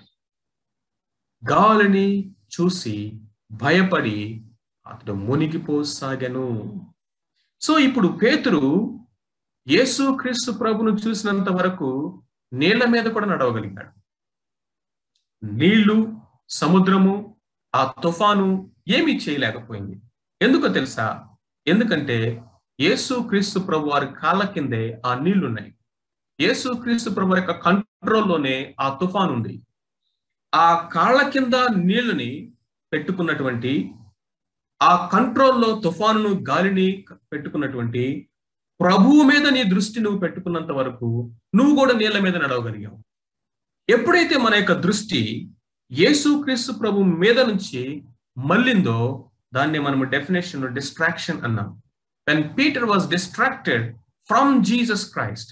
గాలిని చూసి భయపడి అతడు మునిగిపోసాగాను. సో ఇప్పుడు పేతురు యేసు క్రీస్తు ప్రభును చూసినంత వరకు నీళ్ల మీద కూడా నడవగలిగాడు. నీళ్లు, సముద్రము, ఆ తుఫాను ఏమీ చేయలేకపోయింది. ఎందుకో తెలుసా? ఎందుకంటే యేసు క్రీస్తు ప్రభు వారి కాళ్ళ కిందే ఆ నీళ్లున్నాయి. యేసు క్రీస్తు ప్రభు యొక్క కంట్రోల్లోనే ఆ తుఫాను ఉంది. ఆ కాళ్ళ కింద నీళ్లని పెట్టుకున్నటువంటి, ఆ కంట్రోల్లో తుఫానును, గాలిని పెట్టుకున్నటువంటి ప్రభువు మీద నీ దృష్టి నువ్వు పెట్టుకున్నంత వరకు నువ్వు కూడా నీళ్ల మీద నడవగలిగావు. ఎప్పుడైతే మన యొక్క దృష్టి యేసు క్రీస్తు ప్రభు మీద నుంచి మళ్ళిందో దాన్ని మనము డెఫినేషన్ డిస్ట్రాక్షన్ అన్నాం. When Peter was distracted from Jesus Christ,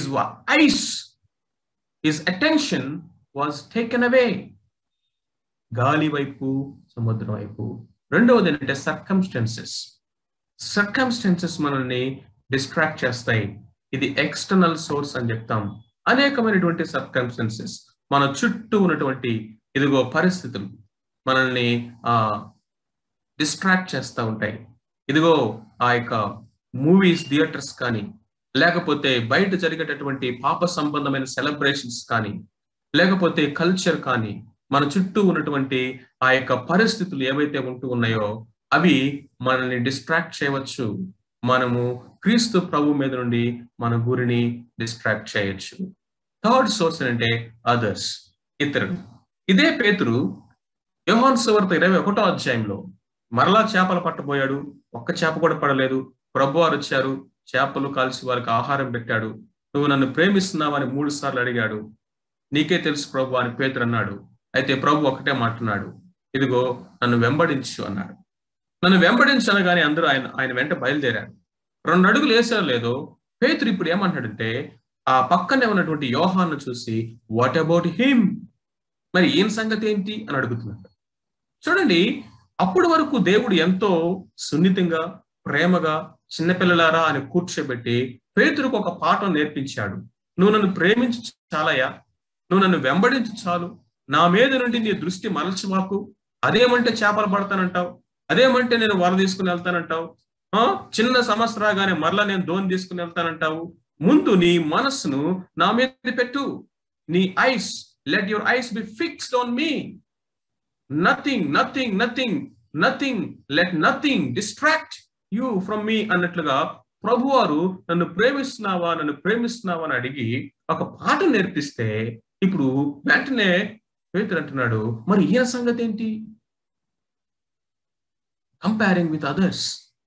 his attention was taken away. గాలి వైపు, సముద్రం వైపు. రెండవది ఏంటంటే సర్కమ్స్టెన్సెస్ మనల్ని డిస్ట్రాక్ట్ చేస్తాయి. ఇది ఎక్స్టర్నల్ సోర్స్ అని చెప్తాం. అనేకమైనటువంటి సర్కమ్స్టెన్సెస్, మన చుట్టూ ఉన్నటువంటి ఇదిగో పరిస్థితులు మనల్ని డిస్ట్రాక్ట్ చేస్తూ ఉంటాయి. ఇదిగో ఆ యొక్క మూవీస్, థియేటర్స్ కానీ, లేకపోతే బయట జరిగేటటువంటి పాప సంబంధమైన సెలబ్రేషన్స్ కానీ, లేకపోతే కల్చర్ కానీ, మన చుట్టూ ఉన్నటువంటి ఆ యొక్క పరిస్థితులు ఏవైతే ఉంటూ ఉన్నాయో అవి మనల్ని డిస్ట్రాక్ట్ చేయవచ్చు. మనము క్రీస్తు ప్రభు మీద నుండి మన గురిని డిస్ట్రాక్ట్ చేయొచ్చు. థర్డ్ సోర్స్ అంటే అదర్స్, ఇతరులు. ఇదే పేతురు యోహాను సువార్త 21వ అధ్యాయంలో మరలా చేపలు పట్టబోయాడు. ఒక్క చేప కూడా పడలేదు. ప్రభు వారు వచ్చారు, చేపలు కాల్చి వారికి ఆహారం పెట్టాడు. నువ్వు నన్ను ప్రేమిస్తున్నావని 3 సార్లు అడిగాడు. నీకే తెలుసు ప్రభు అని పేతురు అన్నాడు. అయితే ప్రభు ఒకటే మాట్లాడు, ఇదిగో నన్ను వెంబడించు అన్నాడు. నన్ను వెంబడించు అనగానే అందరూ ఆయన వెంట బయలుదేరారు. 2 అడుగులు వేసారో లేదో పేతురు ఇప్పుడు ఏమంటాడంటే ఆ పక్కనే ఉన్నటువంటి యోహాను చూసి, వాట్ అబౌట్ హిమ్, మరి ఈయన సంగతి ఏంటి అని అడుగుతున్నాడు. చూడండి, అప్పటి వరకు దేవుడు ఎంతో సున్నితంగా, ప్రేమగా చిన్నపిల్లలారా అని కూర్చోబెట్టి పేతురుకు ఒక పాఠం నేర్పించాడు. నువ్వు నన్ను ప్రేమించు చాలయ్యా, నువ్వు నన్ను వెంబడించు చాలు, నా మీద నుండి నీ దృష్టి మరల్చవాకు. అదేమంటే చేపలు పడతానంటావు, అదేమంటే నేను వల తీసుకుని వెళ్తానంటావు, చిన్న సమస్య రాగానే మరలా నేను దోని తీసుకుని వెళ్తానంటావు. ముందు నీ మనస్సును నా మీద పెట్టు. నీ eyes, let your eyes be fixed on me. Nothing, let nothing distract you from me అన్నట్లుగా ప్రభువారు నన్ను ప్రేమిస్తున్నావా అని అడిగి ఒక పాఠం నేర్పిస్తే, ఇప్పుడు వెంటనే పేతురు అంటున్నాడు, మరి ఈయన సంగతి ఏంటి? Comparing with others,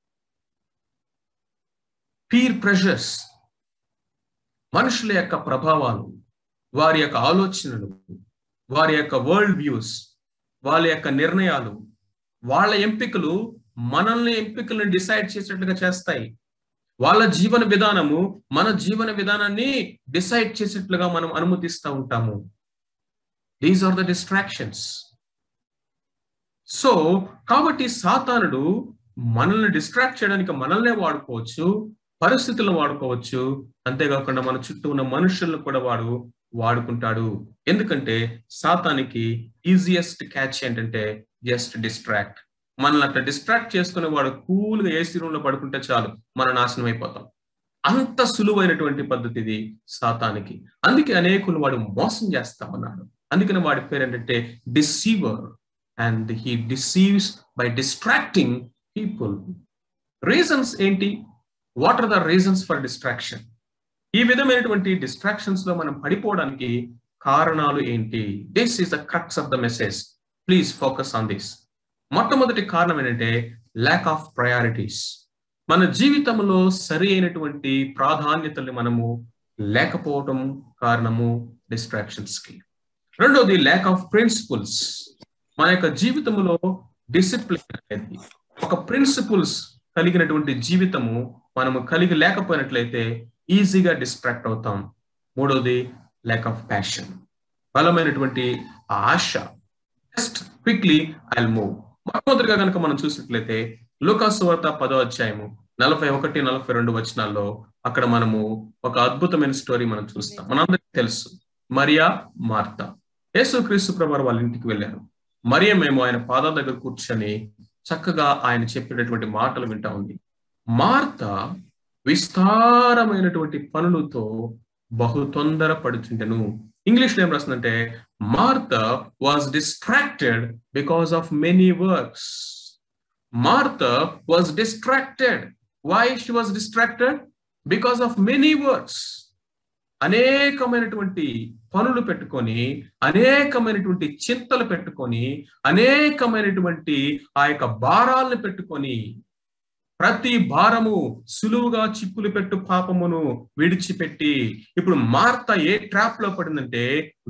peer pressures, మనుషుల యొక్క ప్రభావాలు, వారి యొక్క ఆలోచనలు, వారి యొక్క వరల్డ్ వ్యూస్, వాళ్ళ యొక్క నిర్ణయాలు, వాళ్ళ ఎంపికలు ఎంపికలను డిసైడ్ చేసేట్లుగా చేస్తాయి. వాళ్ళ జీవన విధానము మన జీవన విధానాన్ని డిసైడ్ చేసేట్లుగా మనం అనుమతిస్తూ ఉంటాము. These are the distractions. So కాబట్టి సాతానుడు మనల్ని డిస్ట్రాక్ట్ చేయడానికి మనల్నే వాడుకోవచ్చు, పరిస్థితులను వాడుకోవచ్చు, అంతేకాకుండా మన చుట్టూ ఉన్న మనుషులను కూడా వాడుకుంటాడు. ఎందుకంటే సాతానికి ఈజియెస్ట్ క్యాచ్ ఏంటంటే జస్ట్ డిస్ట్రాక్ట్. మనల్ని అట్లా డిస్ట్రాక్ట్ చేసుకునే వాడు కూల్గా ఏసీ రూమ్ లో పడుకుంటే చాలు, మనం నాశనం అయిపోతాం. అంత సులువైనటువంటి పద్ధతి ఇది సాతానికి. అందుకే అనేకులు వాడు మోసం చేస్తా ఉన్నాడు. అందుకని వాడి పేరు ఏంటంటే deceiver. And he deceives by distracting people. Reasons ఏంటి? What are the reasons for distraction? ఈ విధమైనటువంటి డిస్ట్రాక్షన్స్ లో మనం పడిపోవడానికి కారణాలు ఏంటి? This is the crux of the message. Please focus on this. మొట్టమొదటి కారణం ఏంటంటే ల్యాక్ ఆఫ్ ప్రయారిటీస్. మన జీవితంలో సరి అయినటువంటి ప్రాధాన్యతల్ని మనము లేకపోవటం కారణము డిస్ట్రాక్షన్స్ కి. రెండోది ల్యాక్ ఆఫ్ ప్రిన్సిపల్స్. మన యొక్క జీవితంలో డిసిప్లిన్ అనేది, ఒక ప్రిన్సిపల్స్ కలిగినటువంటి జీవితము మనము కలిగి లేకపోయినట్లయితే ఈజీగా డిస్ట్రాక్ట్ అవుతాం. మూడోది ల్యాక్ ఆఫ్ ప్యాషన్, బలమైనటువంటి ఆశ. Just quickly I move. మొట్టమొదటిగా కనుక మనం చూసినట్లయితే లూకాసు సువార్త 10వ అధ్యాయము 41-42 వచనాల్లో అక్కడ మనము ఒక అద్భుతమైన స్టోరీ మనం చూస్తాం. మనందరికీ తెలుసు, మరియా మార్తా. యేసుక్రీస్తు ప్రభువారు వాళ్ళ ఇంటికి వెళ్ళారు. మరియమేమో ఆయన పాదాల దగ్గర కూర్చొని చక్కగా ఆయన చెప్పేటటువంటి మాటలు వింటా ఉంది. మార్తా విస్తారమైనటువంటి పనులతో బహు తొందర పడుచుంటెను. ఇంగ్లీష్ లో ఏం రాస్తుందంటే Martha was distracted because of many works. Martha was distracted. Why she was distracted? Because of many works. అనేకమైనటువంటి పనులు పెట్టుకొని, అనేకమైనటువంటి చింతలు పెట్టుకొని, అనేకమైనటువంటి ఆ యొక్క భారాలను పెట్టుకొని, ప్రతి భారము సులువుగా చిక్కులు పెట్టు పాపమును విడిచిపెట్టి. ఇప్పుడు మార్తా ఏ ట్రాప్ లో పడిందంటే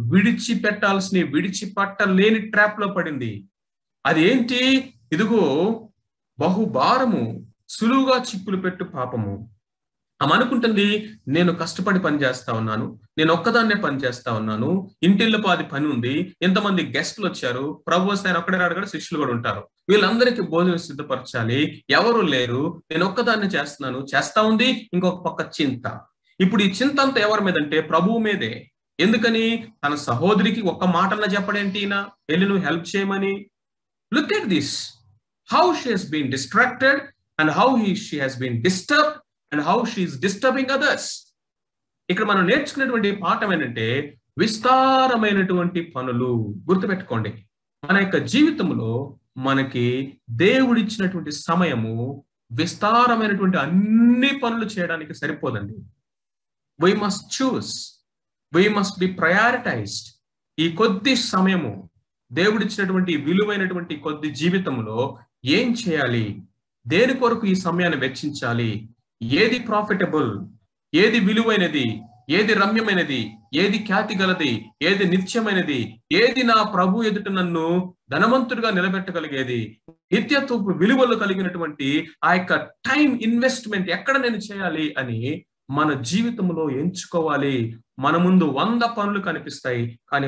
విడిచిపట్టలేని ట్రాప్ లో పడింది. అది ఏంటి? ఇదిగో బహుభారము, సులువుగా చిక్కులు పెట్టు పాపము. ఆమె అనుకుంటుంది, నేను కష్టపడి పని చేస్తా ఉన్నాను, నేను ఒక్కదాన్నే పని చేస్తా ఉన్నాను, ఇంటిల్లపాది పని ఉంది, ఎంతమంది గెస్టులు వచ్చారు, ప్రభు వస్తే ఆయన ఒక్కడే అడగడు, శిష్యులు కూడా ఉంటారు, వీళ్ళందరికీ భోజనం సిద్ధపరచాలి, ఎవరు లేరు, నేను ఒక్కదాన్ని చేస్తున్నాను. చేస్తా ఉంది. ఇంకొక పక్క చింత. ఇప్పుడు ఈ చింత అంతా ఎవరి మీద అంటే ప్రభువు మీదే. ఎందుకని? తన సహోదరికి ఒక్క మాటన్న చెప్పడేంటి ఈయన, వెళ్ళి నువ్వు హెల్ప్ చేయమని. Look at this, how she has been distracted and how she has been disturbed and how she is disturbing others. ఇక్కడ మనం నేర్చుకునేటువంటి పాఠం ఏంటంటే విస్తారమైనటువంటి పనులు. గుర్తుపెట్టుకోండి, మన యొక్క జీవితంలో మనకి దేవుడిచ్చినటువంటి సమయము విస్తారమైనటువంటి అన్ని పనులు చేయడానికి సరిపోదండి. we must choose, we must be prioritized. ఈ కొద్ది సమయము, దేవుడిచ్చినటువంటి విలువైనటువంటి కొద్ది జీవితంలో ఏం చేయాలి, దేని కొరకు ఈ సమయాన్ని వెచ్చించాలి, ఏది ప్రాఫిటబుల్, ఏది విలువైనది, ఏది రమ్యమైనది, ఏది ఖ్యాతి గలది, ఏది నిత్యమైనది, ఏది నా ప్రభు ఎదుట నన్ను ధనవంతుడిగా నిలబెట్టగలిగేది, నిత్యత్వపు విలువలు కలిగినటువంటి ఆ యొక్క టైం ఇన్వెస్ట్మెంట్ ఎక్కడ నేను చేయాలి అని మన జీవితంలో ఎంచుకోవాలి. మన ముందు 100 పనులు కనిపిస్తాయి, కానీ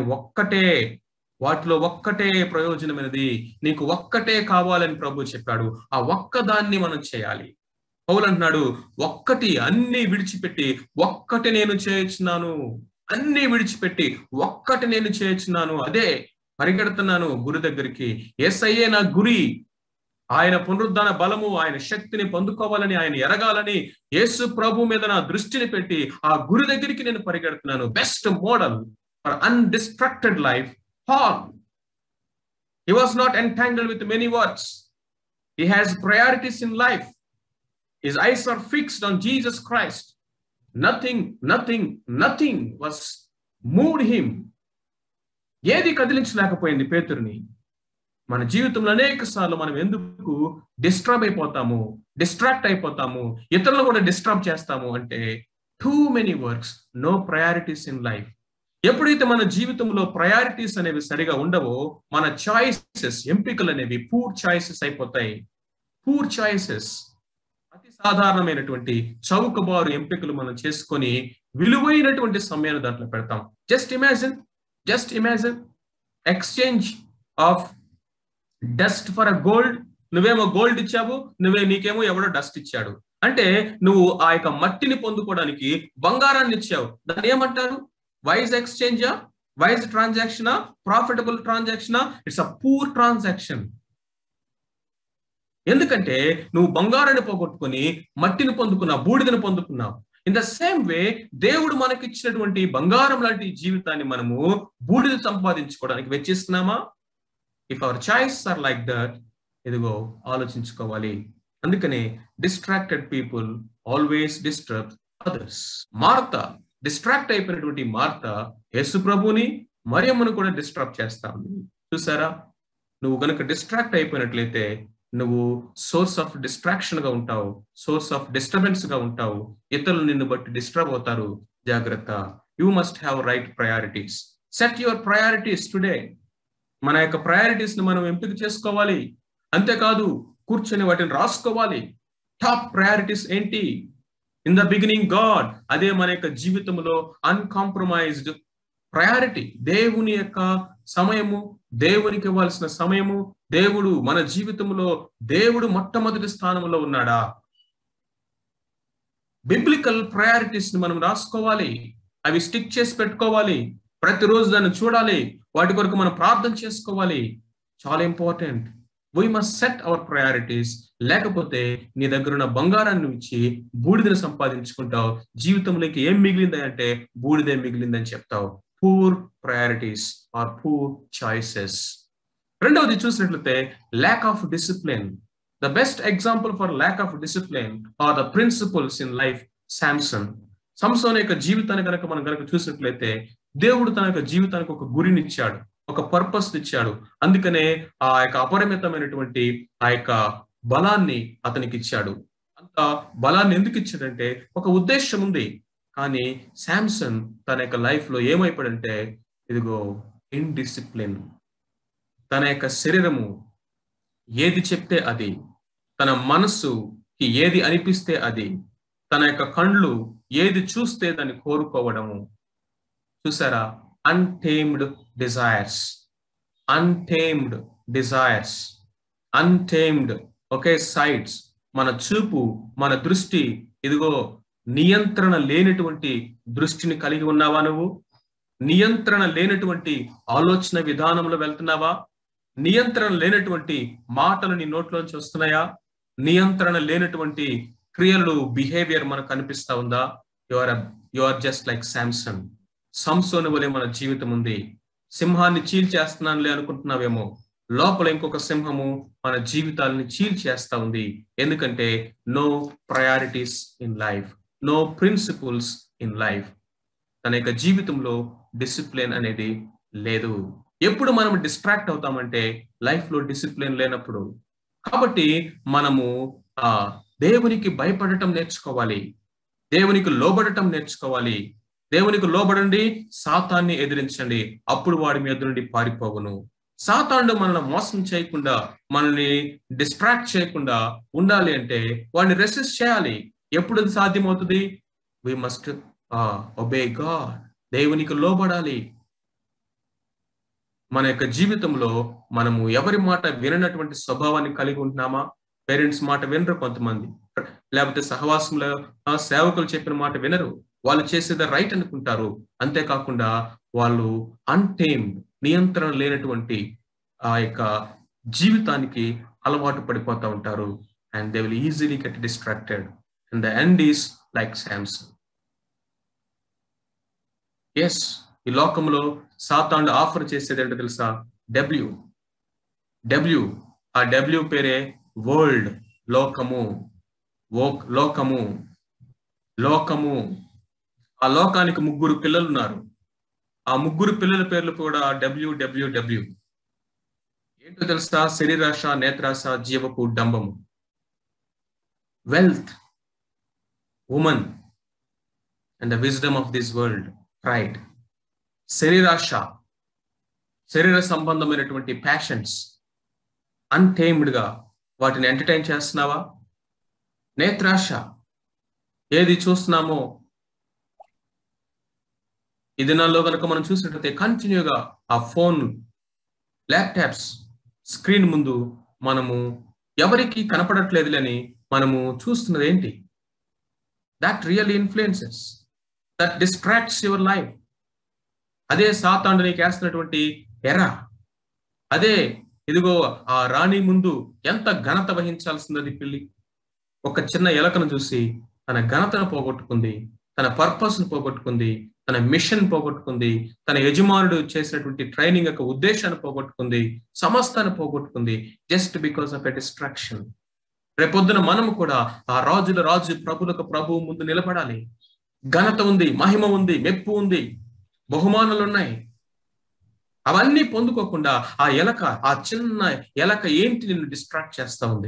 వాటిలో ఒక్కటే ప్రయోజనమైనది, నీకు ఒక్కటే కావాలని ప్రభు చెప్పాడు. ఆ ఒక్కదాన్ని మనం చేయాలి. పౌలు అంటున్నాడు, ఒక్కటి అన్ని విడిచిపెట్టి ఒక్కటి నేను చేయొచ్చున్నాను, అన్ని విడిచిపెట్టి ఒక్కటి నేను చేయొచ్చున్నాను, అదే పరిగెడుతున్నాను గురి దగ్గరికి. యేసయ్యే నా గురి. ఆయన పునరుద్ధాన బలము, ఆయన శక్తిని పొందుకోవాలని, ఆయన ఎరగాలని యేసు ప్రభు మీద నా దృష్టిని పెట్టి ఆ గురి దగ్గరికి నేను పరిగెడుతున్నాను. Best model for undistracted life, Paul. He was not entangled with many works. He has priorities in life. His eyes are fixed on Jesus Christ. Nothing was moved him. ఏది కదిలించలేకపోయింది పేతురుని. మన జీవితంలో అనేక సార్లు మనం ఎందుకు డిస్ట్రాక్ట్ అయిపోతాము, ఇతరులు కూడా డిస్టర్బ్ చేస్తాము అంటే too many works, no priorities in life. ఎప్పుడైతే మన జీవితంలో ప్రయారిటీస్ అనేవి సరిగా ఉండవో మన చాయిసెస్, ఎంపికలు అనేవి పూర్ చాయిసెస్ అయిపోతాయి. పూర్ చాయిసెస్, అతి సాధారణమైనటువంటి చౌకబారు ఎంపికలు మనం చేసుకొని విలువైనటువంటి సమయాన్ని దాంట్లో పెడతాం. Just imagine exchange of dust for a gold. నువ్వేమో గోల్డ్ ఇచ్చావు, నీకేమో ఎవడో డస్ట్ ఇచ్చాడు. అంటే నువ్వు ఆ యొక్క మట్టిని పొందుకోవడానికి బంగారాన్ని ఇచ్చావు. దాన్ని ఏమంటారు? వైజ్ ఎక్స్చేంజా, వైజ్ ట్రాన్సాక్షనా, ప్రాఫిటబుల్ ట్రాన్సాక్షనా? It's a poor transaction. ఎందుకంటే నువ్వు బంగారాన్ని పోగొట్టుకుని మట్టిని పొందుకున్నావు, బూడిదను పొందుకున్నావు. ఇన్ ద సేమ్ వే దేవుడు మనకిచ్చినటువంటి బంగారం లాంటి జీవితాన్ని మనము బూడిద సంపాదించుకోవడానికి వెచ్చిస్తున్నామా? If our choice are like that, ఇదిగో ఆలోచించుకోవాలి. అందుకనే distracted people always disturb others. Martha, distract అయిపోయినటువంటి మార్త యేసు ప్రభుని, మరియమ్మను కూడా డిస్టర్బ్ చేస్తా ఉంది. చూసారా? నువ్వు కనుక డిస్ట్రాక్ట్ అయిపోయినట్లయితే నువ్వు సోర్స్ ఆఫ్ డిస్ట్రాక్షన్ గా ఉంటావు, సోర్స్ ఆఫ్ డిస్టర్బెన్స్ గా ఉంటావు. ఇతరులు నిన్ను బట్టి డిస్టర్బ్ అవుతారు. జాగ్రత్త. You must have right priorities. Set your priorities today. మన యొక్క ప్రయారిటీస్ ని మనం ఎంపిక చేసుకోవాలి. అంతేకాదు కూర్చొని వాటిని రాసుకోవాలి. టాప్ ప్రయారిటీస్ ఏంటి? In the beginning God. అదే మన యొక్క జీవితంలో అన్కాంప్రమైజ్డ్ ప్రయారిటీ. దేవుని యొక్క సమయము, దేవునికి ఇవ్వాల్సిన సమయము, దేవుడు మన జీవితంలో దేవుడు మొట్టమొదటి స్థానంలో ఉన్నాడా? బిబ్లికల్ ప్రయారిటీస్ ని మనం రాసుకోవాలి. అవి స్టిక్ చేసి పెట్టుకోవాలి. ప్రతిరోజు దాన్ని చూడాలి. వాటి కొరకు మనం ప్రార్థన చేసుకోవాలి. చాలా important. We must set our priorities. లేకపోతే నీ దగ్గర ఉన్న బంగారాన్ని ఇచ్చి బూడిదని సంపాదించుకుంటావు. జీవితంలోకి ఏం మిగిలింది అంటే బూడిదే మిగిలిందని చెప్తావు. Poor priorities are poor choices. రెండవది చూసినట్లయితే lack of discipline. The best example for lack of discipline are the principles in life Samson. Samson యొక్క జీవితాన్ని కనుక మనం కనుక చూసినట్లయితే దేవుడు తన యొక్క జీవితానికి ఒక గురిని ఇచ్చాడు, ఒక పర్పస్ ఇచ్చాడు. అందుకనే ఆ యొక్క అపరిమితమైనటువంటి ఆ యొక్క బలాన్ని అతనికి ఇచ్చాడు. అంత బలాన్ని ఎందుకు ఇచ్చాడంటే ఒక ఉద్దేశం ఉంది. కానీ శాంసన్ తన యొక్క లైఫ్ లో ఏమైపోయాడంటే ఇదిగో ఇన్డిసిప్లిన్. తన యొక్క శరీరము ఏది చెప్తే అది, తన మనస్సుకి ఏది అనిపిస్తే అది, తన యొక్క కండ్లు ఏది చూస్తే దాన్ని కోరుకోవడము. చూసారా? Untamed desires, untamed desires, untamed. ఒకే సైడ్స్. మన చూపు, మన దృష్టి ఇదిగో నియంత్రణ లేనటువంటి దృష్టిని కలిగి ఉన్నావా? నువ్వు నియంత్రణ లేనటువంటి ఆలోచన విధానంలో వెళ్తున్నావా? నియంత్రణ లేనటువంటి మాటలు నీ నోట్లోంచి వస్తున్నాయా? నియంత్రణ లేనటువంటి క్రియలు, బిహేవియర్ మనకు కనిపిస్తా ఉందా? You are just like Samson. Samson వలె మన జీవితం ఉంది. సింహాన్ని చీల్చేస్తున్నానులే అనుకుంటున్నావేమో, లోపల ఇంకొక సింహము మన జీవితాలని చీల్చేస్తా ఉంది. ఎందుకంటే no priorities in life, no principles in life. తన యొక్క జీవితంలో డిసిప్లిన్ అనేది లేదు. ఎప్పుడు మనం డిస్ట్రాక్ట్ అవుతామంటే లైఫ్ లో డిసిప్లిన్ లేనప్పుడు. కాబట్టి మనము దేవునికి భయపడటం నేర్చుకోవాలి, దేవునికి లోబడటం నేర్చుకోవాలి. దేవునికి లోబడండి, సాతాన్ని ఎదిరించండి, అప్పుడు వాడి మీద నుండి పారిపోవును. సాతానుడు మనల్ని మోసం చేయకుండా, మనల్ని డిస్ట్రాక్ట్ చేయకుండా ఉండాలి అంటే వాడిని రెసిస్ట్ చేయాలి. ఎప్పుడు అది సాధ్యమవుతుంది? We must obey God. దేవునికి లోబడాలి. మన యొక్క జీవితంలో మనము ఎవరి మాట విననటువంటి స్వభావాన్ని కలిగి ఉంటున్నామా? పేరెంట్స్ మాట వినరు కొంతమంది, లేకపోతే సహవాసంలో సేవకులు చెప్పిన మాట వినరు. వాళ్ళు చేసేది రైట్ అనుకుంటారు. అంతేకాకుండా వాళ్ళు అన్టేమ్డ్, నియంత్రణ లేనటువంటి ఆ యొక్క జీవితానికి అలవాటు పడిపోతూ ఉంటారు. And they will easily get distracted and the end is like Samson. Yes, ఈ లోకంలో సాతానుడు ఆఫర్ చేసేది ఏంటో తెలుసా? డబ్ల్యూ. ఆ డబ్ల్యూ పేరే వరల్డ్, లోకము. లోకము, లోకము. ఆ లోకానికి 3 పిల్లలు ఉన్నారు. ఆ 3 పిల్లల పేర్లు కూడా డబ్ల్యూ. ఏంటో తెలుసా? శరీరాశ, నేత్రాశ, జీవపు డంబము. Wealth, woman and the wisdom of this world, pride. శరీరాశ, శరీర సంబంధమైనటువంటి ప్యాషన్స్, అన్టేమ్డ్ గా వాటిని ఎంటర్టైన్ చేస్తున్నావా? నేత్రాశ, ఏది చూస్తున్నామో ఈ దినాల్లో కనుక మనం చూసినట్లయితే కంటిన్యూగా ఆ ఫోన్, ల్యాప్టాప్స్ స్క్రీన్ ముందు మనము ఎవరికి కనపడట్లేదులని మనము చూస్తున్నది ఏంటి? That really influences, that distracts your life. అదే సాతానుడు నీకు వేస్తున్నటువంటి ఎర. అదే ఇదిగో ఆ రాణి ముందు ఎంత ఘనత వహించాల్సింది పిల్లి. ఒక చిన్న ఎలకను చూసి తన ఘనతను పోగొట్టుకుంది, తన పర్పస్ ను పోగొట్టుకుంది, తన మిషన్ పోగొట్టుకుంది, తన యజమానుడు చేసినటువంటి ట్రైనింగ్ యొక్క ఉద్దేశాన్ని పోగొట్టుకుంది, సమస్తాన్ని పోగొట్టుకుంది, just because of a distraction. రేపొద్దున మనము కూడా ఆ రాజుల రాజు, ప్రభులకు ప్రభువు ముందు నిలబడాలి. ఘనత ఉంది, మహిమ ఉంది, మెప్పు ఉంది, బహుమానాలు ఉన్నాయి. అవన్నీ పొందుకోకుండా ఆ ఎలక, ఆ చిన్న ఎలక ఏంటి నిన్ను డిస్ట్రాక్ట్ చేస్తా ఉంది?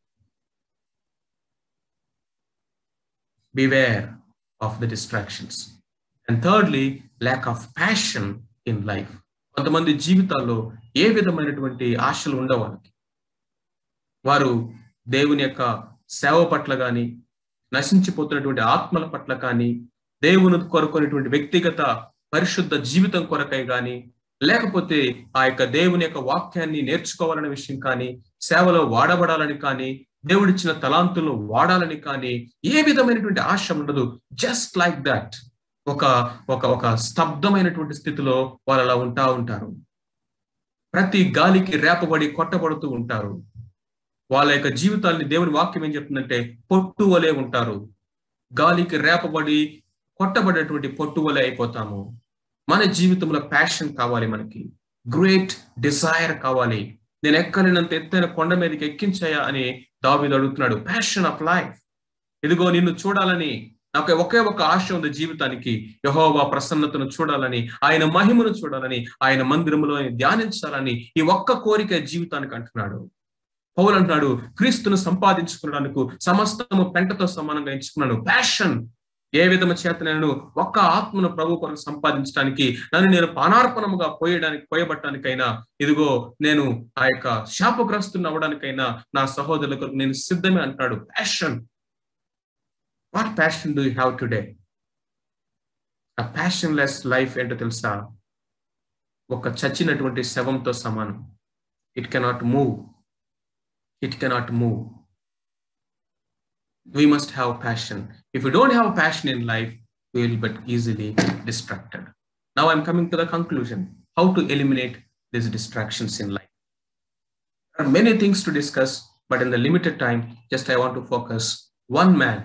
Beware of the distractions. And thirdly, lack of passion in life. కొంతమంది జీవితాల్లో ఏ విధమైనటువంటి ఆశలు ఉండవు వాళ్ళకి. వారు దేవుని యొక్క సేవ పట్ల కానీ, నశించిపోతున్నటువంటి ఆత్మల పట్ల కానీ, దేవుని కొరకునేటువంటి వ్యక్తిగత పరిశుద్ధ జీవితం కొరకై కానీ, లేకపోతే ఆ యొక్క దేవుని యొక్క వాక్యాన్ని నేర్చుకోవాలనే విషయం కానీ, సేవలో వాడబడాలని కానీ, దేవుడిచ్చిన తలాంతులను వాడాలని కానీ ఏ విధమైనటువంటి ఆశ ఉండదు. జస్ట్ లైక్ దట్ ఒక ఒక ఒక స్తబ్దమైనటువంటి స్థితిలో వాళ్ళు అలా ఉంటారు. ప్రతి గాలికి రేపబడి కొట్టబడుతూ ఉంటారు. వాళ్ళ యొక్క జీవితాన్ని దేవుని వాక్యం ఏం చెప్తుందంటే పొట్టు వలె ఉంటారు. గాలికి రేపబడి కొట్టబడేటువంటి పొట్టు వలె అయిపోతాము. మన జీవితంలో ప్యాషన్ కావాలి, మనకి గ్రేట్ డిజైర్ కావాలి. నేను ఎక్కలేనంత ఎత్తైన కొండ మీదకి ఎక్కించాయా అని దావీదు అడుగుతున్నాడు. Passion of life. ఇదిగో నిన్ను చూడాలని నాకు ఒకే ఒక ఆశ ఉంది జీవితానికి. యెహోవా ప్రసన్నతను చూడాలని, ఆయన మహిమను చూడాలని, ఆయన మందిరములో ధ్యానించాలని, ఈ ఒక్క కోరిక జీవితానికి అంటున్నాడు. పౌలు అంటున్నాడు, క్రీస్తును సంపాదించుకున్నాను, సమస్తము పెంటతో సమానంగా ఎంచుకున్నాను. ప్యాషన్. ఏ విధము చేత నేను ఒక్క ఆత్మను ప్రభు కొరకు సంపాదించడానికి, నన్ను నేను పానార్పణముగా పోయబట్టడానికైనా, ఇదిగో నేను ఆ యొక్క శాపగ్రస్తుని అవ్వడానికైనా నా సహోదరుల కొరకు నేను సిద్ధమే అంటాడు. Passion. What passion do you have today? ఆ ప్యాషన్లెస్ లైఫ్ ఏంటో తెలుసా? ఒక చచ్చినటువంటి శవంతో సమానం. It cannot move. It cannot move. We must have passion. If we don't have passion in life, we will be easily distracted. Now I'm coming to the conclusion. How to eliminate these distractions in life? There are many things to discuss, but in the limited time, just I want to focus one man.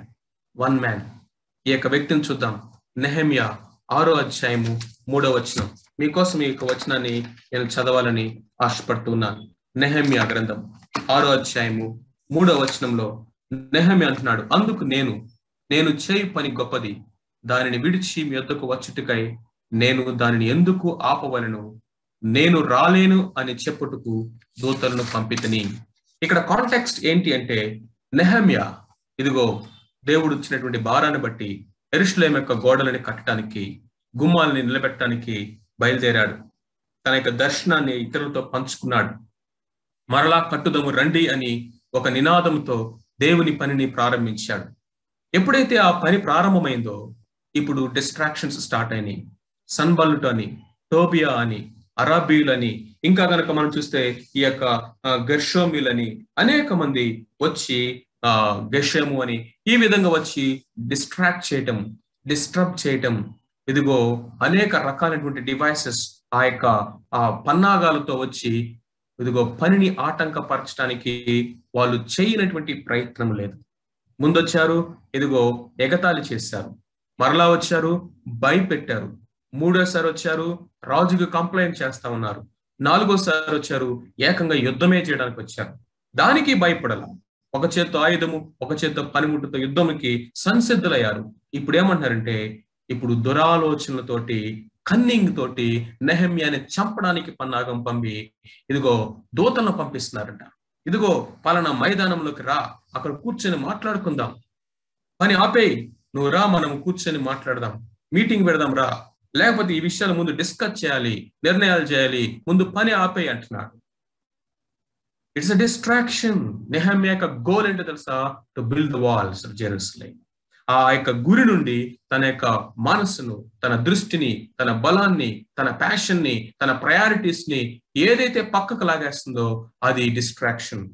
ఈ యొక్క వ్యక్తిని చూద్దాం. నెహెమ్యా 6వ అధ్యాయము 3వ వచనం. మీకోసం ఈ యొక్క వచనాన్ని నేను చదవాలని ఆశపడుతున్నాను. నెహెమ్యా గ్రంథం 6వ అధ్యాయము 3వ వచనంలో నెహెమ్యా అంటున్నాడు, అందుకు నేను చేయు పని గొప్పది, దానిని విడిచి మీ యొద్దకు వచ్చుటకై నేను దానిని ఎందుకు ఆపవలను? నేను రాలేను అని చెప్పుటకు దూతలను పంపితిని. ఇక్కడ కాంటెక్స్ట్ ఏంటి అంటే, నెహెమ్యా ఇదిగో దేవుడు ఇచ్చినటువంటి భారాన్ని బట్టి యెరూషలేము యొక్క గోడలని కట్టడానికి, గుమ్మాలని నిలబెట్టడానికి బయలుదేరాడు. తన యొక్క దర్శనాన్ని ఇతరులతో పంచుకున్నాడు. మరలా కట్టుదము రండి అని ఒక నినాదంతో దేవుని పనిని ప్రారంభించాడు. ఎప్పుడైతే ఆ పని ప్రారంభమైందో ఇప్పుడు డిస్ట్రాక్షన్స్ స్టార్ట్ అయినాయి. సన్బల్లుట్ అని, టోబియా అని, అరాబీలని, ఇంకా కనుక మనం చూస్తే ఈ యొక్క గెర్షోమీలని అనేక మంది వచ్చి గెషము అని ఈ విధంగా వచ్చి డిస్టర్బ్ చేయటం, ఇదిగో అనేక రకాలైనటువంటి డివైసెస్ ఆ యొక్క పన్నాగాలతో వచ్చి ఇదిగో పనిని ఆటంకపరచడానికి వాళ్ళు చేయనటువంటి ప్రయత్నం లేదు. ముందొచ్చారు, ఇదిగో ఎగతాళి చేశారు, మరలా వచ్చారు, భయపెట్టారు, మూడోసారి వచ్చారు, రాజుకు కంప్లైంట్ చేస్తా ఉన్నారు, నాలుగోసారి వచ్చారు, ఏకంగా యుద్ధమే చేయడానికి వచ్చారు. దానికి భయపడాల. ఒక చేత్తో ఆయుధము, ఒక చేత్తో పనిముట్టుతో యుద్ధముకి సంసిద్ధులయ్యారు. ఇప్పుడు ఏమంటారంటే, ఇప్పుడు దురాలోచనలతోటి, కన్నింగ్ తోటి నెహెమ్యాని చంపడానికి పన్నాగం పంపి ఇదిగో దూతలను పంపిస్తున్నారంట. ఇదిగో పలానా మైదానంలోకి రా, అక్కడ కూర్చొని మాట్లాడుకుందాం, పని ఆపేయి, నువ్వు రా, మనం కూర్చొని మాట్లాడదాం, మీటింగ్ పెడదాం రా, లేకపోతే ఈ విషయాల ముందు డిస్కస్ చేయాలి, నిర్ణయాలు చేయాలి, ముందు పని ఆపేయి అంటున్నాడు. It's a distraction. నెహెమ్యా యొక్క గోల్ ఏంటో తెలుసా? To build the walls of Jerusalem. ఆ యొక్క గురి నుండి తన యొక్క మనస్సును, తన దృష్టిని, తన బలాన్ని, తన ప్యాషన్ ని, తన ప్రయారిటీస్ ని ఏదైతే పక్కకు లాగేస్తుందో అది డిస్ట్రాక్షన్.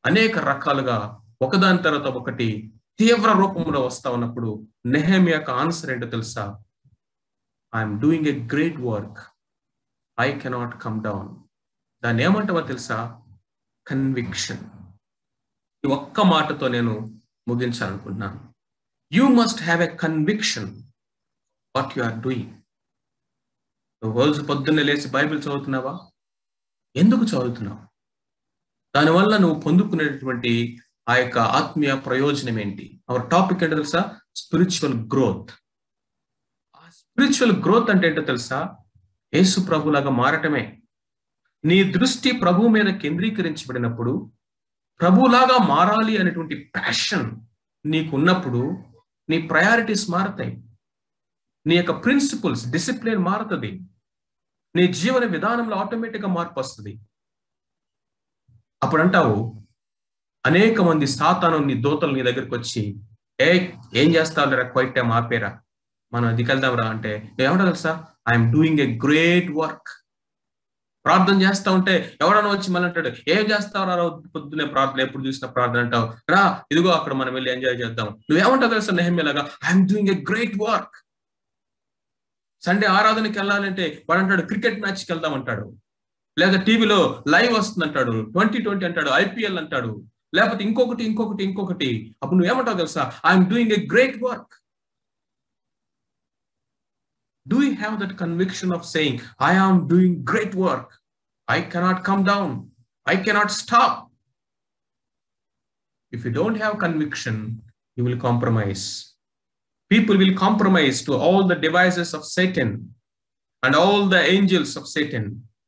అనేక రకాలుగా ఒకదాని తర్వాత ఒకటి తీవ్ర రూపంలో వస్తా ఉన్నప్పుడు నెహెమ్యా యొక్క ఆన్సర్ ఏంటో తెలుసా? I'm doing a great work, I cannot come down. దాన్ని ఏమంటావో తెలుసా? కన్విక్షన్. ఈ ఒక్క మాటతో నేను ముగించాలనుకుంటున్నాను. You must have a conviction what you are doing. నువ్వు రోజు పొద్దున్నే లేచి బైబిల్ చదువుతున్నావా? ఎందుకు చదువుతున్నావు? దానివల్ల నువ్వు పొందుకునేటువంటి ఆ యొక్క ఆత్మీయ ప్రయోజనం ఏంటి? అవర్ టాపిక్ ఏంటో తెలుసా? Spiritual growth. ఆ స్పిరిచువల్ గ్రోత్ అంటే ఏంటో తెలుసా? యేసు ప్రభులాగా మారటమే. నీ దృష్టి ప్రభు మీద కేంద్రీకరించబడినప్పుడు, ప్రభులాగా మారాలి అనేటువంటి ప్యాషన్ నీకు ఉన్నప్పుడు నీ ప్రయారిటీస్ మారుతాయి. నీ యొక్క ప్రిన్సిపల్స్, డిసిప్లిన్ మారుతుంది. నీ జీవన విధానంలో ఆటోమేటిక్గా మార్పు వస్తుంది. అప్పుడు అంటావు, అనేక మంది సాతాను నీ దూతలు నీ దగ్గరికి వచ్చి, ఏం చేస్తావురా, క్వైట్ టైం ఆపేరా, మనం దిగెళ్దాంరా అంటే ఏమంటా తెలుసా? I'm doing a great work. ప్రార్థన చేస్తా ఉంటే ఎవడన్నా వచ్చి మళ్ళీ అంటాడు, ఏం చేస్తావురా పొద్దునే ప్రార్థన, ఎప్పుడు చూసిన ప్రార్థన అంటావు, రా ఇదిగో అక్కడ మనం వెళ్ళి ఎంజాయ్ చేద్దాం. నువ్వేమంటావు తెలుసా? నెహెమ్యాలాగా I'm doing a great work. Sunday ఆరాధనకి వెళ్ళాలంటే వాడు అంటాడు క్రికెట్ మ్యాచ్కి వెళ్దాం అంటాడు, లేదా టీవీలో లైవ్ వస్తుంది అంటాడు, 2020 అంటాడు, ఐపీఎల్ అంటాడు, లేకపోతే ఇంకొకటి. అప్పుడు నువ్వేమంటావు తెలుసా? I'm doing a great work. Do you have that conviction of saying, I am doing great work, I cannot come down, I cannot stop? If you don't have conviction, you will compromise. People will compromise to all the devices of Satan and all the angels of Satan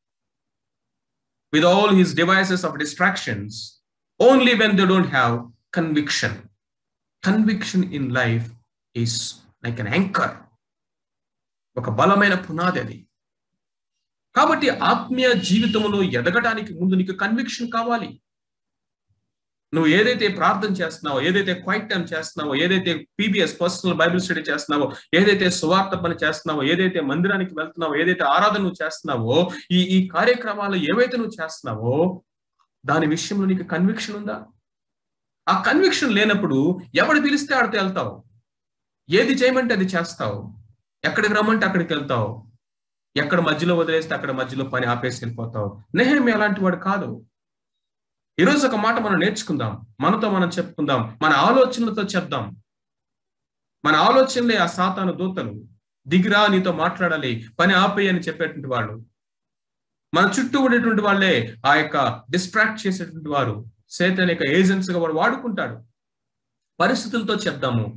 with all his devices of distractions, only when they don't have conviction. Conviction in life is like an anchor. ఒక బలమైన పునాది అది. కాబట్టి ఆత్మీయ జీవితంలో ఎదగడానికి ముందు నీకు కన్విక్షన్ కావాలి. నువ్వు ఏదైతే ప్రార్థన చేస్తున్నావో, ఏదైతే క్వైట్ టైం చేస్తున్నావో, ఏదైతే పీబీఎస్ పర్సనల్ బైబిల్ స్టడీ చేస్తున్నావో, ఏదైతే సువార్త పని చేస్తున్నావో, ఏదైతే మందిరానికి వెళ్తున్నావో, ఏదైతే ఆరాధన నువ్వు చేస్తున్నావో, ఈ కార్యక్రమాలు ఏవైతే నువ్వు చేస్తున్నావో దాని విషయంలో నీకు కన్విక్షన్ ఉందా? ఆ కన్విక్షన్ లేనప్పుడు ఎవడు పిలిస్తే ఆడితే వెళ్తావు, ఏది చేయమంటే అది చేస్తావు, ఎక్కడికి రమ్మంటే అక్కడికి వెళ్తావు, ఎక్కడ మధ్యలో వదిలేస్తే అక్కడ మధ్యలో పని ఆపేసి వెళ్ళిపోతావు. నెహెమ్యా అలాంటి వాడు కాదు. ఈరోజు ఒక మాట మనం నేర్చుకుందాం, మనతో మనం చెప్పుకుందాం, మన ఆలోచనలతో చెప్దాం. మన ఆలోచనలే ఆ సాతాను దూతలు. దిగిరా, నీతో మాట్లాడాలి, పని ఆపేయి అని చెప్పేటువంటి వాళ్ళు. మన చుట్టూ ఉండేటువంటి వాళ్ళే ఆ యొక్క డిస్ట్రాక్ట్ చేసేటువంటి వారు, సైతాన్ యొక్క ఏజెంట్స్ గా వాడు వాడుకుంటాడు. పరిస్థితులతో చెప్దాము,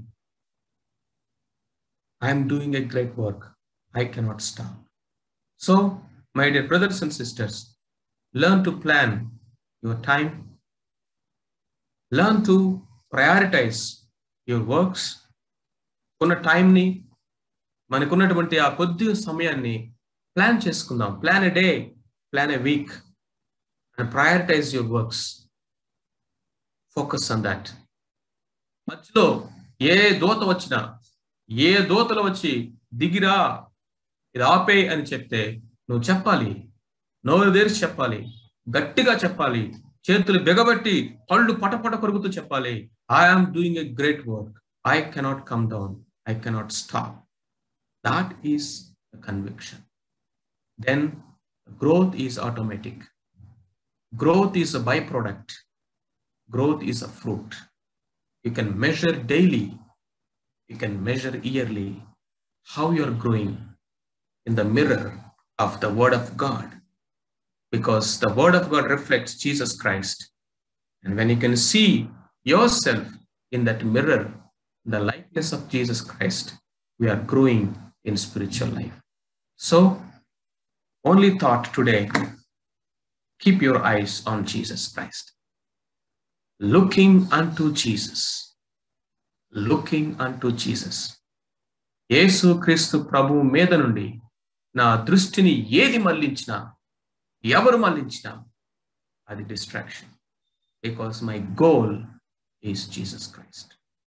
I am doing a great work, I cannot stop. So, my dear brothers and sisters, learn to plan your time, learn to prioritize your works. ఉన్న టైంని, మనకున్నటువంటి ఆ కొద్ది సమయాన్ని ప్లాన్ చేసుకుందాం. Plan a day, plan a week, and prioritize your works. Focus on that. మధ్యలో ఏ దూత వచ్చినా, ఏ దూతలు వచ్చి దిగిరా, ఇది ఆపే అని చెప్తే నువ్వు చెప్పాలి, నోరు తెరిచి చెప్పాలి, గట్టిగా చెప్పాలి, చేతులు బిగబట్టి కళ్ళు పటపట కొరుకుతూ చెప్పాలి, I am doing a great work, I cannot come down, I cannot stop. That is the conviction. Then growth is automatic. Growth is a by product. Growth is a fruit. You can measure daily, you can measure yearly how you are growing in the mirror of the Word of God, because the Word of God reflects Jesus Christ. And when you can see yourself in that mirror, the likeness of Jesus Christ, we are growing in spiritual life. So, only thought today, keep your eyes on Jesus Christ. Looking unto Jesus. Looking unto Jesus. యేసు క్రీస్తు ప్రభు మీద నుండి నా దృష్టిని ఏది మళ్ళించినా, ఎవరు మళ్ళించినా అది distraction. Because my goal is Jesus Christ.